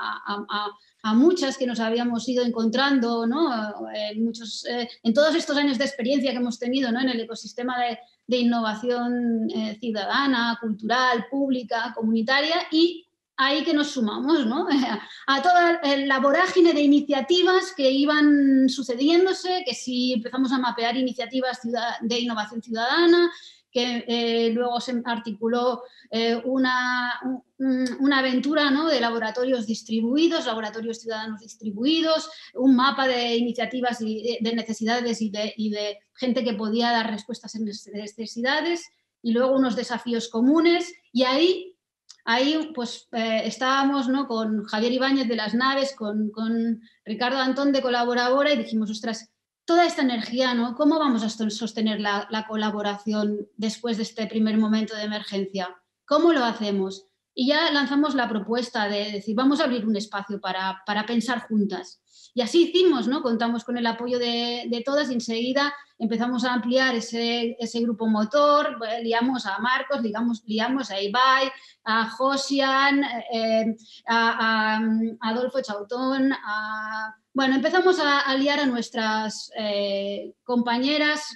a muchas que nos habíamos ido encontrando, ¿no?, en todos estos años de experiencia que hemos tenido, ¿no?, en el ecosistema de innovación ciudadana, cultural, pública, comunitaria, y ahí que nos sumamos, ¿no?, a toda la vorágine de iniciativas que iban sucediéndose, que si empezamos a mapear iniciativas de innovación ciudadana, que luego se articuló una aventura, ¿no?, de laboratorios distribuidos, laboratorios ciudadanos distribuidos, un mapa de iniciativas y de necesidades y de gente que podía dar respuestas a necesidades, y luego unos desafíos comunes. Y ahí pues estábamos, ¿no?, con Javier Ibáñez de Las Naves, con Ricardo Antón de Colaborabora, y dijimos, ostras, toda esta energía, ¿no?, ¿cómo vamos a sostener la colaboración después de este primer momento de emergencia? ¿Cómo lo hacemos? Y ya lanzamos la propuesta de decir, vamos a abrir un espacio para pensar juntas. Y así hicimos, ¿no? Contamos con el apoyo de todas, y enseguida empezamos a ampliar ese grupo motor, liamos a Marcos, liamos a Ibai, a Josian, a Adolfo Chautón, a bueno, empezamos a liar a nuestras compañeras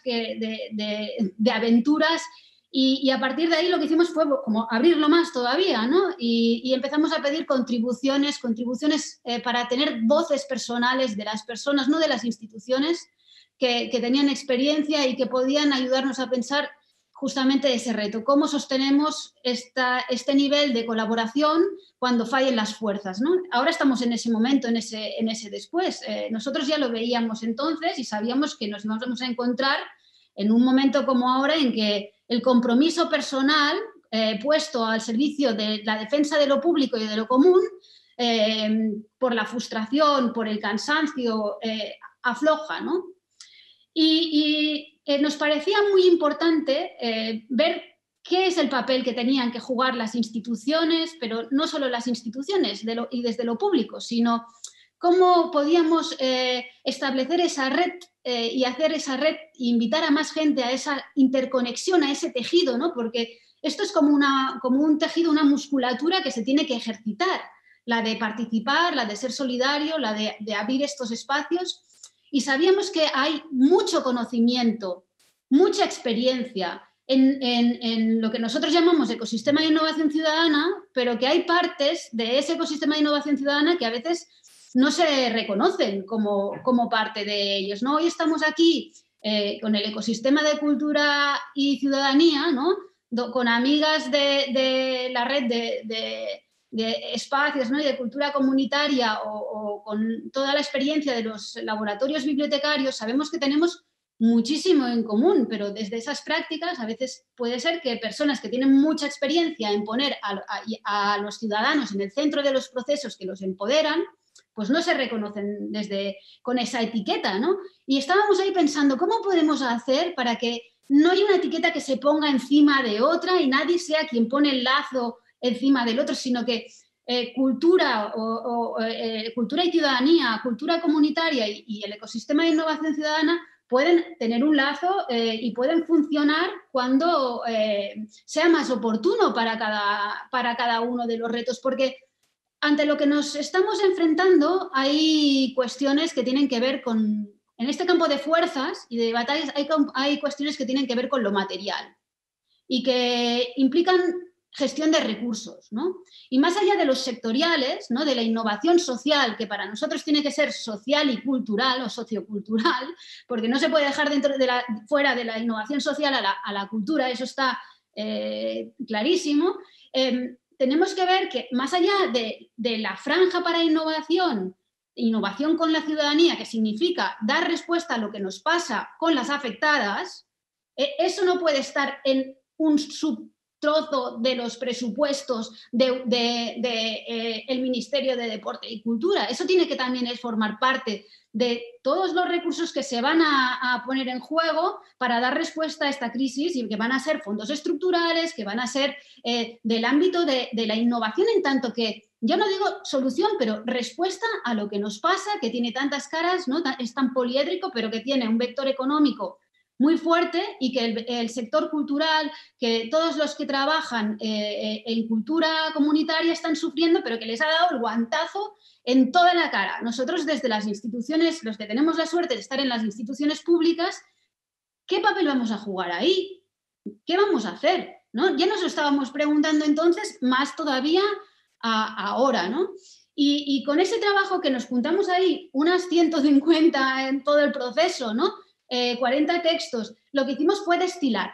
de aventuras y a partir de ahí lo que hicimos fue como abrirlo más todavía, ¿no? Y empezamos a pedir contribuciones para tener voces personales de las personas, no de las instituciones, que tenían experiencia y que podían ayudarnos a pensar justamente ese reto, cómo sostenemos este nivel de colaboración cuando fallen las fuerzas, ¿no? Ahora estamos en ese momento, en ese después. Nosotros ya lo veíamos entonces y sabíamos que nos vamos a encontrar en un momento como ahora en que el compromiso personal puesto al servicio de la defensa de lo público y de lo común, por la frustración, por el cansancio, afloja, ¿no? Y nos parecía muy importante ver qué es el papel que tenían que jugar las instituciones, pero no solo las instituciones y desde lo público, sino cómo podíamos establecer esa red y hacer esa red e invitar a más gente a esa interconexión, a ese tejido, ¿no? Porque esto es como un tejido, una musculatura que se tiene que ejercitar, la de participar, la de ser solidario, la de abrir estos espacios. Y sabíamos que hay mucho conocimiento, mucha experiencia en lo que nosotros llamamos ecosistema de innovación ciudadana, pero que hay partes de ese ecosistema de innovación ciudadana que a veces no se reconocen como parte de ellos, ¿no? Hoy estamos aquí con el ecosistema de cultura y ciudadanía, ¿no? Con amigas de la red de espacios, ¿no? Y de cultura comunitaria o con toda la experiencia de los laboratorios bibliotecarios, sabemos que tenemos muchísimo en común, pero desde esas prácticas a veces puede ser que personas que tienen mucha experiencia en poner a los ciudadanos en el centro de los procesos que los empoderan, pues no se reconocen con esa etiqueta, ¿no? Y estábamos ahí pensando, ¿cómo podemos hacer para que no haya una etiqueta que se ponga encima de otra y nadie sea quien pone el lazo encima del otro, sino que cultura y ciudadanía, cultura comunitaria y el ecosistema de innovación ciudadana pueden tener un lazo y pueden funcionar cuando sea más oportuno para cada uno de los retos, porque ante lo que nos estamos enfrentando hay cuestiones que tienen que ver en este campo de fuerzas y de batallas hay cuestiones que tienen que ver con lo material y que implican gestión de recursos, ¿no? Y más allá de los sectoriales, ¿no? De la innovación social, que para nosotros tiene que ser social y cultural o sociocultural, porque no se puede dejar fuera de la innovación social a la cultura, eso está clarísimo. Tenemos que ver que más allá de la franja para innovación con la ciudadanía, que significa dar respuesta a lo que nos pasa con las afectadas, eso no puede estar en un subtrozo de los presupuestos del Ministerio de Deporte y Cultura. Eso tiene que también formar parte de todos los recursos que se van a poner en juego para dar respuesta a esta crisis y que van a ser fondos estructurales, que van a ser del ámbito de la innovación en tanto que, yo no digo solución, pero respuesta a lo que nos pasa, que tiene tantas caras, ¿no? Es tan poliédrico, pero que tiene un vector económico muy fuerte y que el sector cultural, que todos los que trabajan en cultura comunitaria están sufriendo, pero que les ha dado el guantazo en toda la cara. Nosotros desde las instituciones, los que tenemos la suerte de estar en las instituciones públicas, ¿qué papel vamos a jugar ahí? ¿Qué vamos a hacer? ¿No? Ya nos lo estábamos preguntando entonces, más todavía ahora, ¿no? Y con ese trabajo que nos juntamos ahí, unas 150 en todo el proceso, ¿no? 40 textos, lo que hicimos fue destilar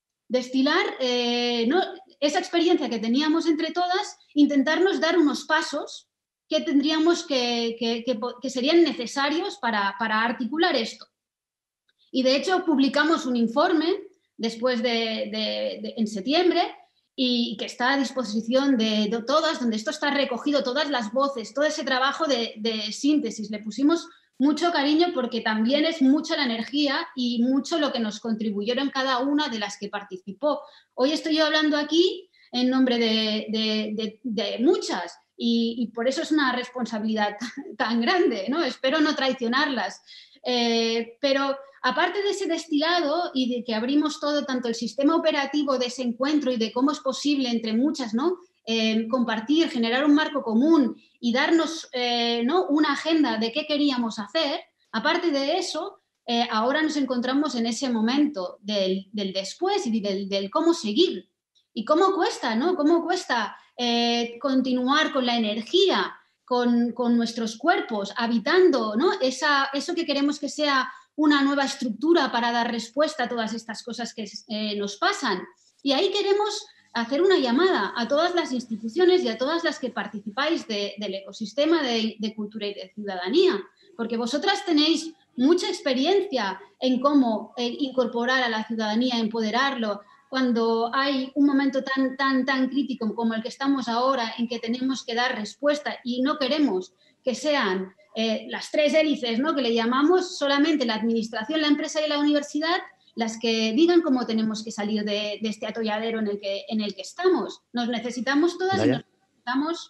¿no? Esa experiencia que teníamos entre todas, intentarnos dar unos pasos que tendríamos que serían necesarios para articular esto. Y de hecho publicamos un informe después en septiembre y que está a disposición de todas, donde esto está recogido, todas las voces, todo ese trabajo de síntesis. Le pusimos mucho cariño porque también es mucha la energía y mucho lo que nos contribuyeron cada una de las que participó. Hoy estoy yo hablando aquí en nombre de muchas y por eso es una responsabilidad tan grande, ¿no? Espero no traicionarlas. Pero aparte de ese destilado y de que abrimos todo, tanto el sistema operativo de ese encuentro y de cómo es posible entre muchas, ¿no? compartir, generar un marco común y darnos ¿no? una agenda de qué queríamos hacer, aparte de eso, ahora nos encontramos en ese momento del después y del cómo seguir. Y cómo cuesta, ¿no? Cómo cuesta continuar con la energía, con nuestros cuerpos, habitando, ¿no? Eso que queremos que sea una nueva estructura para dar respuesta a todas estas cosas que nos pasan. Y ahí queremos hacer una llamada a todas las instituciones y a todas las que participáis del ecosistema de cultura y de ciudadanía, porque vosotras tenéis mucha experiencia en cómo incorporar a la ciudadanía, empoderarlo, cuando hay un momento tan crítico como el que estamos ahora, en que tenemos que dar respuesta y no queremos que sean las tres hélices, ¿no? Que le llamamos, solamente la administración, la empresa y la universidad, las que digan cómo tenemos que salir de este atolladero en el que estamos. Nos necesitamos todas y nos necesitamos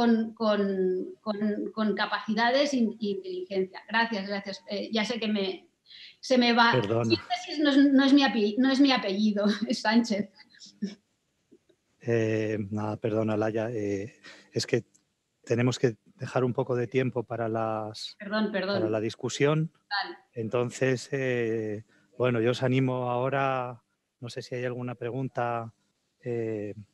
con capacidades e inteligencia. Gracias. Ya sé que se me va. Perdona. No es mi apellido, es Sánchez. Nada, perdona, Laia. Es que tenemos que dejar un poco de tiempo para la discusión. Vale. Entonces, bueno, yo os animo ahora, no sé si hay alguna pregunta en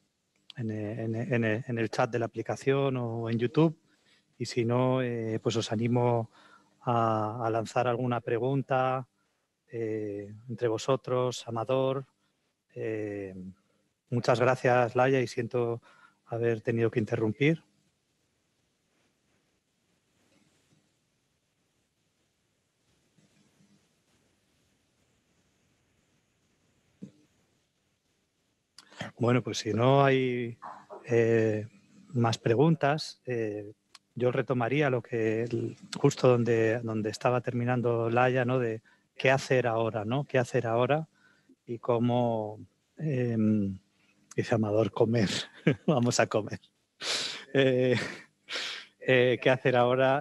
el chat de la aplicación o en YouTube, y si no, pues os animo a lanzar alguna pregunta entre vosotros. Amador, muchas gracias, Laia, y siento haber tenido que interrumpir. Bueno, pues si no hay más preguntas, yo retomaría justo donde estaba terminando Laia, ¿no? De qué hacer ahora, ¿no? ¿Qué hacer ahora? Y cómo, dice Amador, comer. Vamos a comer. ¿Qué hacer ahora?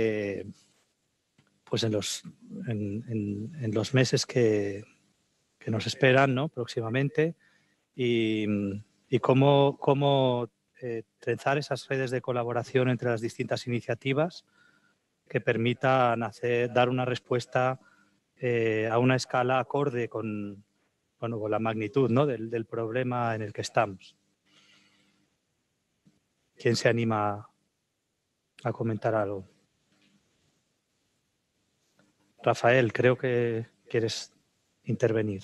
Pues en los meses que nos esperan, ¿no? Próximamente. Y cómo trenzar esas redes de colaboración entre las distintas iniciativas que permitan dar una respuesta a una escala acorde con la magnitud, ¿no? del problema en el que estamos. ¿Quién se anima a comentar algo? Rafael, creo que quieres intervenir.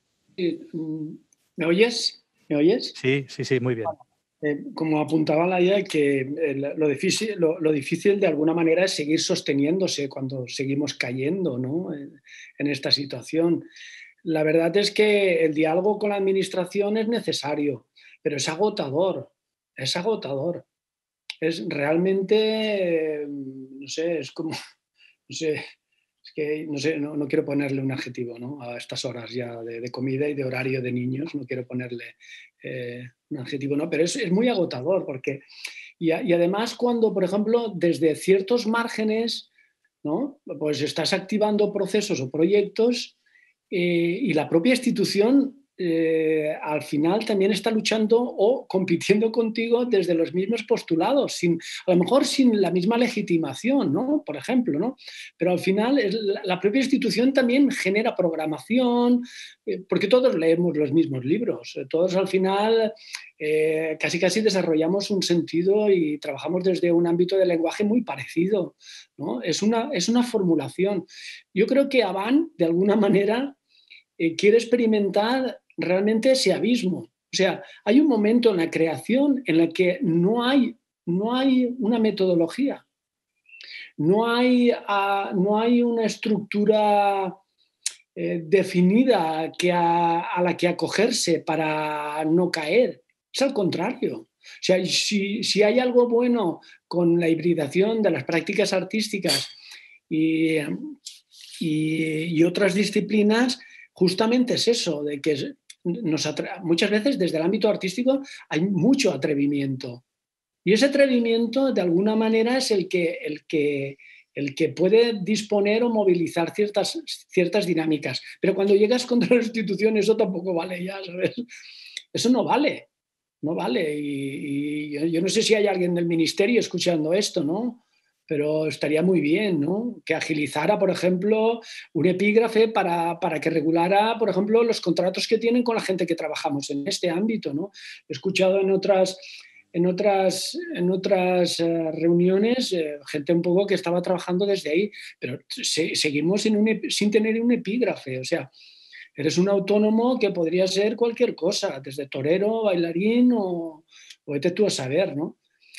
¿Me oyes? ¿Me oyes? Sí, muy bien. Como apuntaba la idea, que lo difícil de alguna manera es seguir sosteniéndose cuando seguimos cayendo, ¿no? en esta situación. La verdad es que el diálogo con la administración es necesario, pero es agotador. Es agotador. Es realmente, no sé, es como, no sé, es que no quiero ponerle un adjetivo, ¿no? A estas horas ya de comida y de horario de niños, no quiero ponerle un adjetivo, ¿no? Pero es muy agotador porque, y además cuando, por ejemplo, desde ciertos márgenes, ¿no? Pues estás activando procesos o proyectos y la propia institución al final también está luchando o compitiendo contigo desde los mismos postulados, a lo mejor sin la misma legitimación, ¿no? Por ejemplo, ¿no? Pero al final la propia institución también genera programación, porque todos leemos los mismos libros, todos al final casi desarrollamos un sentido y trabajamos desde un ámbito de lenguaje muy parecido, ¿no? Es una formulación. Yo creo que Avan, de alguna manera, quiere experimentar realmente ese abismo. O sea, hay un momento en la creación en el que no hay una metodología, no hay una estructura definida a la que acogerse para no caer. Es al contrario. O sea, si hay algo bueno con la hibridación de las prácticas artísticas y otras disciplinas, justamente es eso, de que muchas veces desde el ámbito artístico hay mucho atrevimiento. Y ese atrevimiento, de alguna manera, es el que puede disponer o movilizar ciertas dinámicas. Pero cuando llegas contra la institución, eso tampoco vale ya, ¿sabes? Eso no vale. no vale. Y yo no sé si hay alguien del ministerio escuchando esto, ¿no? Pero estaría muy bien, ¿no? Que agilizara, por ejemplo, un epígrafe para que regulara, por ejemplo, los contratos que tienen con la gente que trabajamos en este ámbito, ¿no? He escuchado en otras reuniones gente un poco que estaba trabajando desde ahí, pero seguimos sin tener un epígrafe. O sea, eres un autónomo que podría ser cualquier cosa, desde torero, bailarín o vete tú a saber, ¿no?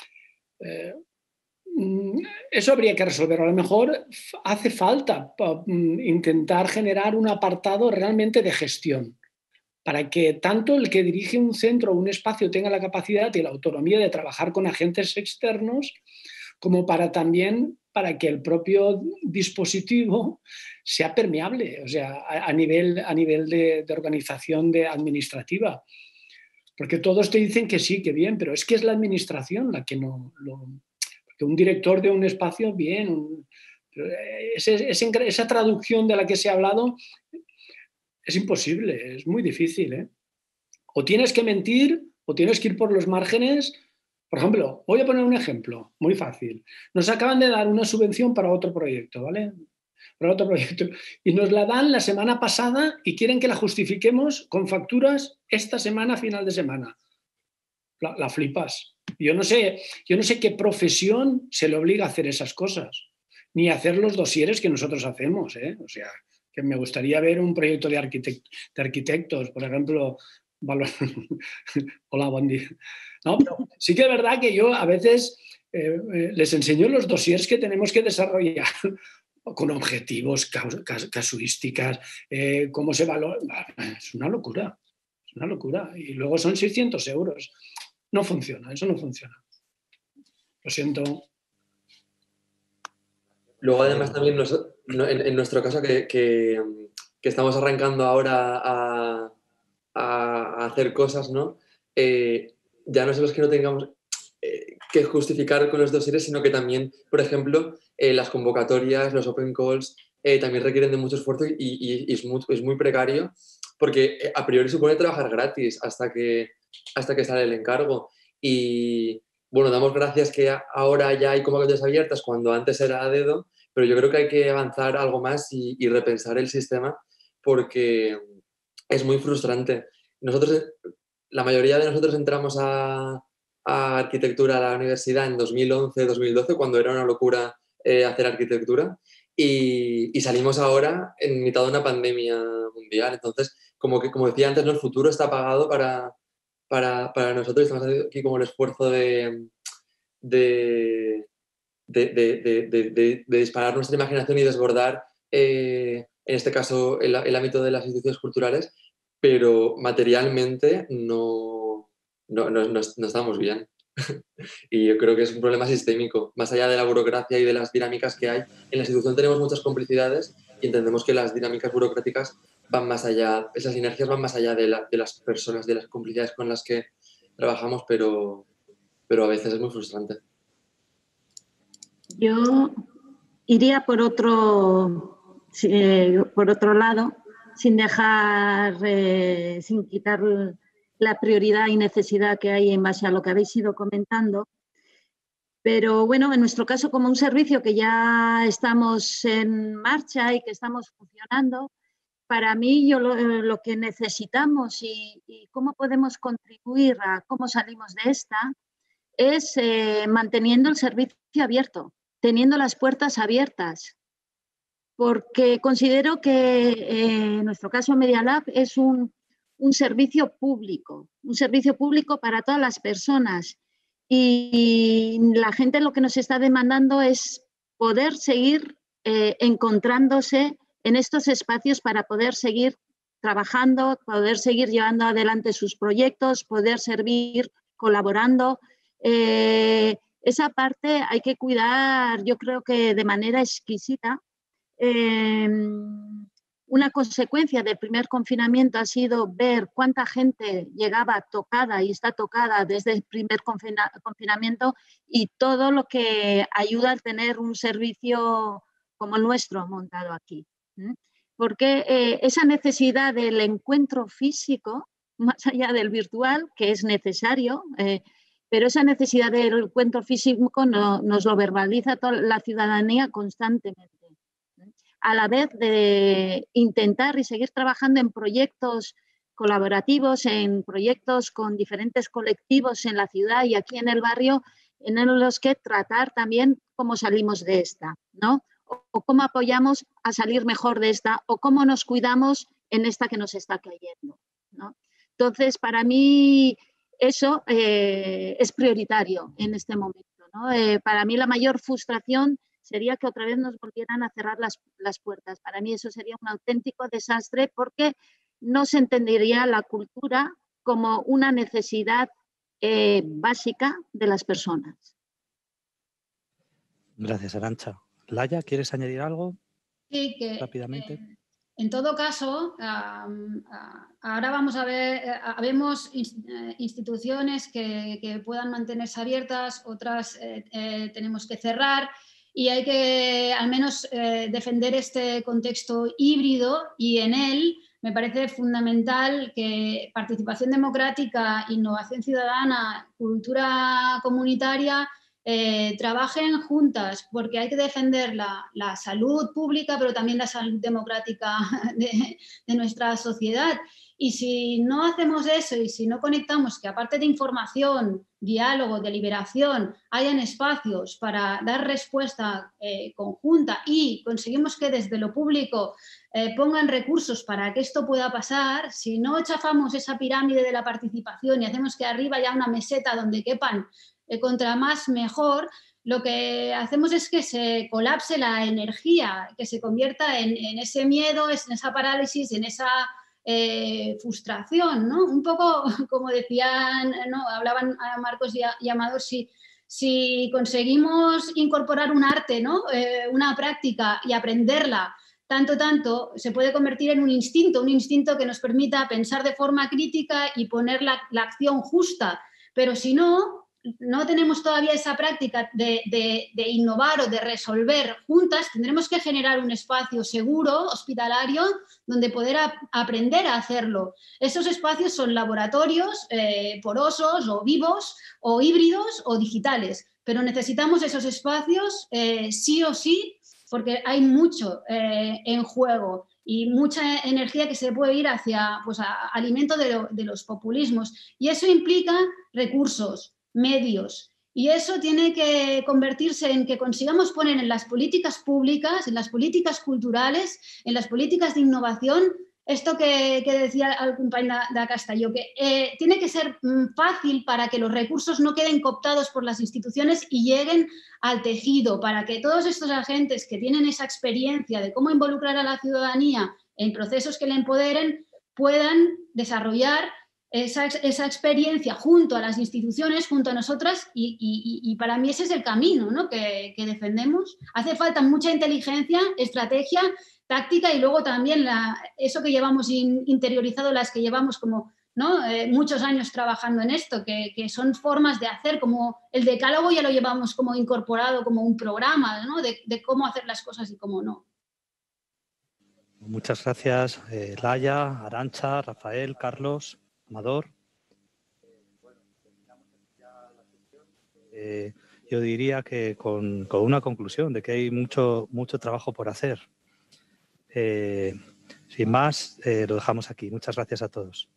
Eso habría que resolver. A lo mejor hace falta intentar generar un apartado realmente de gestión, para que tanto el que dirige un centro o un espacio tenga la capacidad y la autonomía de trabajar con agentes externos, como también para que el propio dispositivo sea permeable, o sea, a nivel de organización administrativa. Porque todos te dicen que sí, que bien, pero es que es la administración la que no... Porque un director de un espacio, bien, esa traducción de la que se ha hablado es imposible, es muy difícil, ¿eh? O tienes que mentir o tienes que ir por los márgenes. Por ejemplo, voy a poner un ejemplo muy fácil. Nos acaban de dar una subvención para otro proyecto, ¿vale? Para otro proyecto. Y nos la dan la semana pasada y quieren que la justifiquemos con facturas esta semana, final de semana. La flipas. Yo no sé qué profesión se le obliga a hacer esas cosas, ni a hacer los dosieres que nosotros hacemos, ¿eh? O sea, que me gustaría ver un proyecto de arquitectos, por ejemplo. Hola, buen día. No, pero sí que es verdad que yo a veces les enseño los dosiers que tenemos que desarrollar con objetivos, casuísticas, cómo se valora. Es una locura, es una locura. Y luego son 600 euros. No funciona, eso no funciona. Lo siento. Luego, además, también en nuestro caso, que estamos arrancando ahora a hacer cosas, ¿no? Ya no solo es que no tengamos que justificar con los dosieres, sino que también, por ejemplo, las convocatorias, los open calls, también requieren de mucho esfuerzo y es muy precario, porque a priori supone trabajar gratis hasta que sale el encargo. Y bueno, damos gracias que ahora ya hay convocatorias abiertas cuando antes era a dedo, pero yo creo que hay que avanzar algo más y repensar el sistema, porque es muy frustrante. La mayoría de nosotros entramos a arquitectura a la universidad en 2011, 2012, cuando era una locura hacer arquitectura, y salimos ahora en mitad de una pandemia mundial. Entonces, como decía antes, ¿no? El futuro está apagado para nosotros. Estamos haciendo aquí como el esfuerzo de disparar nuestra imaginación y desbordar, en este caso, el ámbito de las instituciones culturales, pero materialmente no estamos bien. Y yo creo que es un problema sistémico. Más allá de la burocracia y de las dinámicas que hay, en la institución tenemos muchas complicidades y entendemos que las dinámicas burocráticas van más allá, esas sinergias van más allá de las personas, de las complicidades con las que trabajamos, pero a veces es muy frustrante. Yo iría por otro lado, sin quitar la prioridad y necesidad que hay en base a lo que habéis ido comentando. Pero bueno, en nuestro caso, como un servicio que ya estamos en marcha y que estamos funcionando, para mí lo que necesitamos y cómo podemos contribuir a cómo salimos de esta es manteniendo el servicio abierto, teniendo las puertas abiertas, porque considero que en nuestro caso Media Lab es un servicio público para todas las personas, y la gente lo que nos está demandando es poder seguir encontrándose en estos espacios para poder seguir trabajando, poder seguir llevando adelante sus proyectos, poder seguir colaborando. Esa parte hay que cuidar, yo creo que de manera exquisita. Una consecuencia del primer confinamiento ha sido ver cuánta gente llegaba tocada y está tocada desde el primer confinamiento, y todo lo que ayuda a tener un servicio como el nuestro montado aquí. Porque esa necesidad del encuentro físico más allá del virtual, que es necesario, pero esa necesidad del encuentro físico nos lo verbaliza toda la ciudadanía constantemente. A la vez de intentar y seguir trabajando en proyectos colaborativos, en proyectos con diferentes colectivos en la ciudad y aquí en el barrio, en los que tratar también cómo salimos de esta, ¿no? O cómo apoyamos a salir mejor de esta, o cómo nos cuidamos en esta que nos está cayendo, ¿no? Entonces, para mí eso es prioritario en este momento, ¿no? Para mí la mayor frustración sería que otra vez nos volvieran a cerrar las puertas. Para mí eso sería un auténtico desastre porque no se entendería la cultura como una necesidad básica de las personas. Gracias, Arantxa. Laia, ¿quieres añadir algo? Sí, que rápidamente. En todo caso, ahora vamos a ver, habemos instituciones que puedan mantenerse abiertas, otras tenemos que cerrar y hay que al menos defender este contexto híbrido y en él me parece fundamental que participación democrática, innovación ciudadana, cultura comunitaria trabajen juntas porque hay que defender la salud pública pero también la salud democrática de nuestra sociedad y si no hacemos eso y si no conectamos que aparte de información, diálogo, deliberación hayan espacios para dar respuesta conjunta y conseguimos que desde lo público pongan recursos para que esto pueda pasar, si no chafamos esa pirámide de la participación y hacemos que arriba haya una meseta donde quepan contra más mejor, lo que hacemos es que se colapse la energía, que se convierta en ese miedo, en esa parálisis, en esa frustración, ¿no? Un poco como decían, ¿no? Hablaban a Marcos y Amador, si conseguimos incorporar un arte, ¿no? Una práctica y aprenderla tanto, se puede convertir en un instinto que nos permita pensar de forma crítica y poner la acción justa, pero si no tenemos todavía esa práctica de innovar o de resolver juntas, tendremos que generar un espacio seguro, hospitalario, donde poder aprender a hacerlo. Esos espacios son laboratorios porosos o vivos o híbridos o digitales, pero necesitamos esos espacios sí o sí, porque hay mucho en juego y mucha energía que se puede ir hacia alimento de los populismos. Y eso implica recursos, medios. Y eso tiene que convertirse en que consigamos poner en las políticas públicas, en las políticas culturales, en las políticas de innovación, esto que decía el compañero de Castelló, que tiene que ser fácil para que los recursos no queden cooptados por las instituciones y lleguen al tejido, para que todos estos agentes que tienen esa experiencia de cómo involucrar a la ciudadanía en procesos que la empoderen puedan desarrollar esa experiencia junto a las instituciones, junto a nosotras y para mí ese es el camino, ¿no? que defendemos. Hace falta mucha inteligencia, estrategia, táctica y luego también eso que llevamos interiorizado, las que llevamos como muchos años trabajando en esto, que son formas de hacer, como el decálogo ya lo llevamos como incorporado como un programa, ¿no? de cómo hacer las cosas y cómo no. Muchas gracias, Laia, Arantxa, Rafael, Carlos, Amador. Yo diría que con una conclusión de que hay mucho trabajo por hacer. Sin más, lo dejamos aquí. Muchas gracias a todos.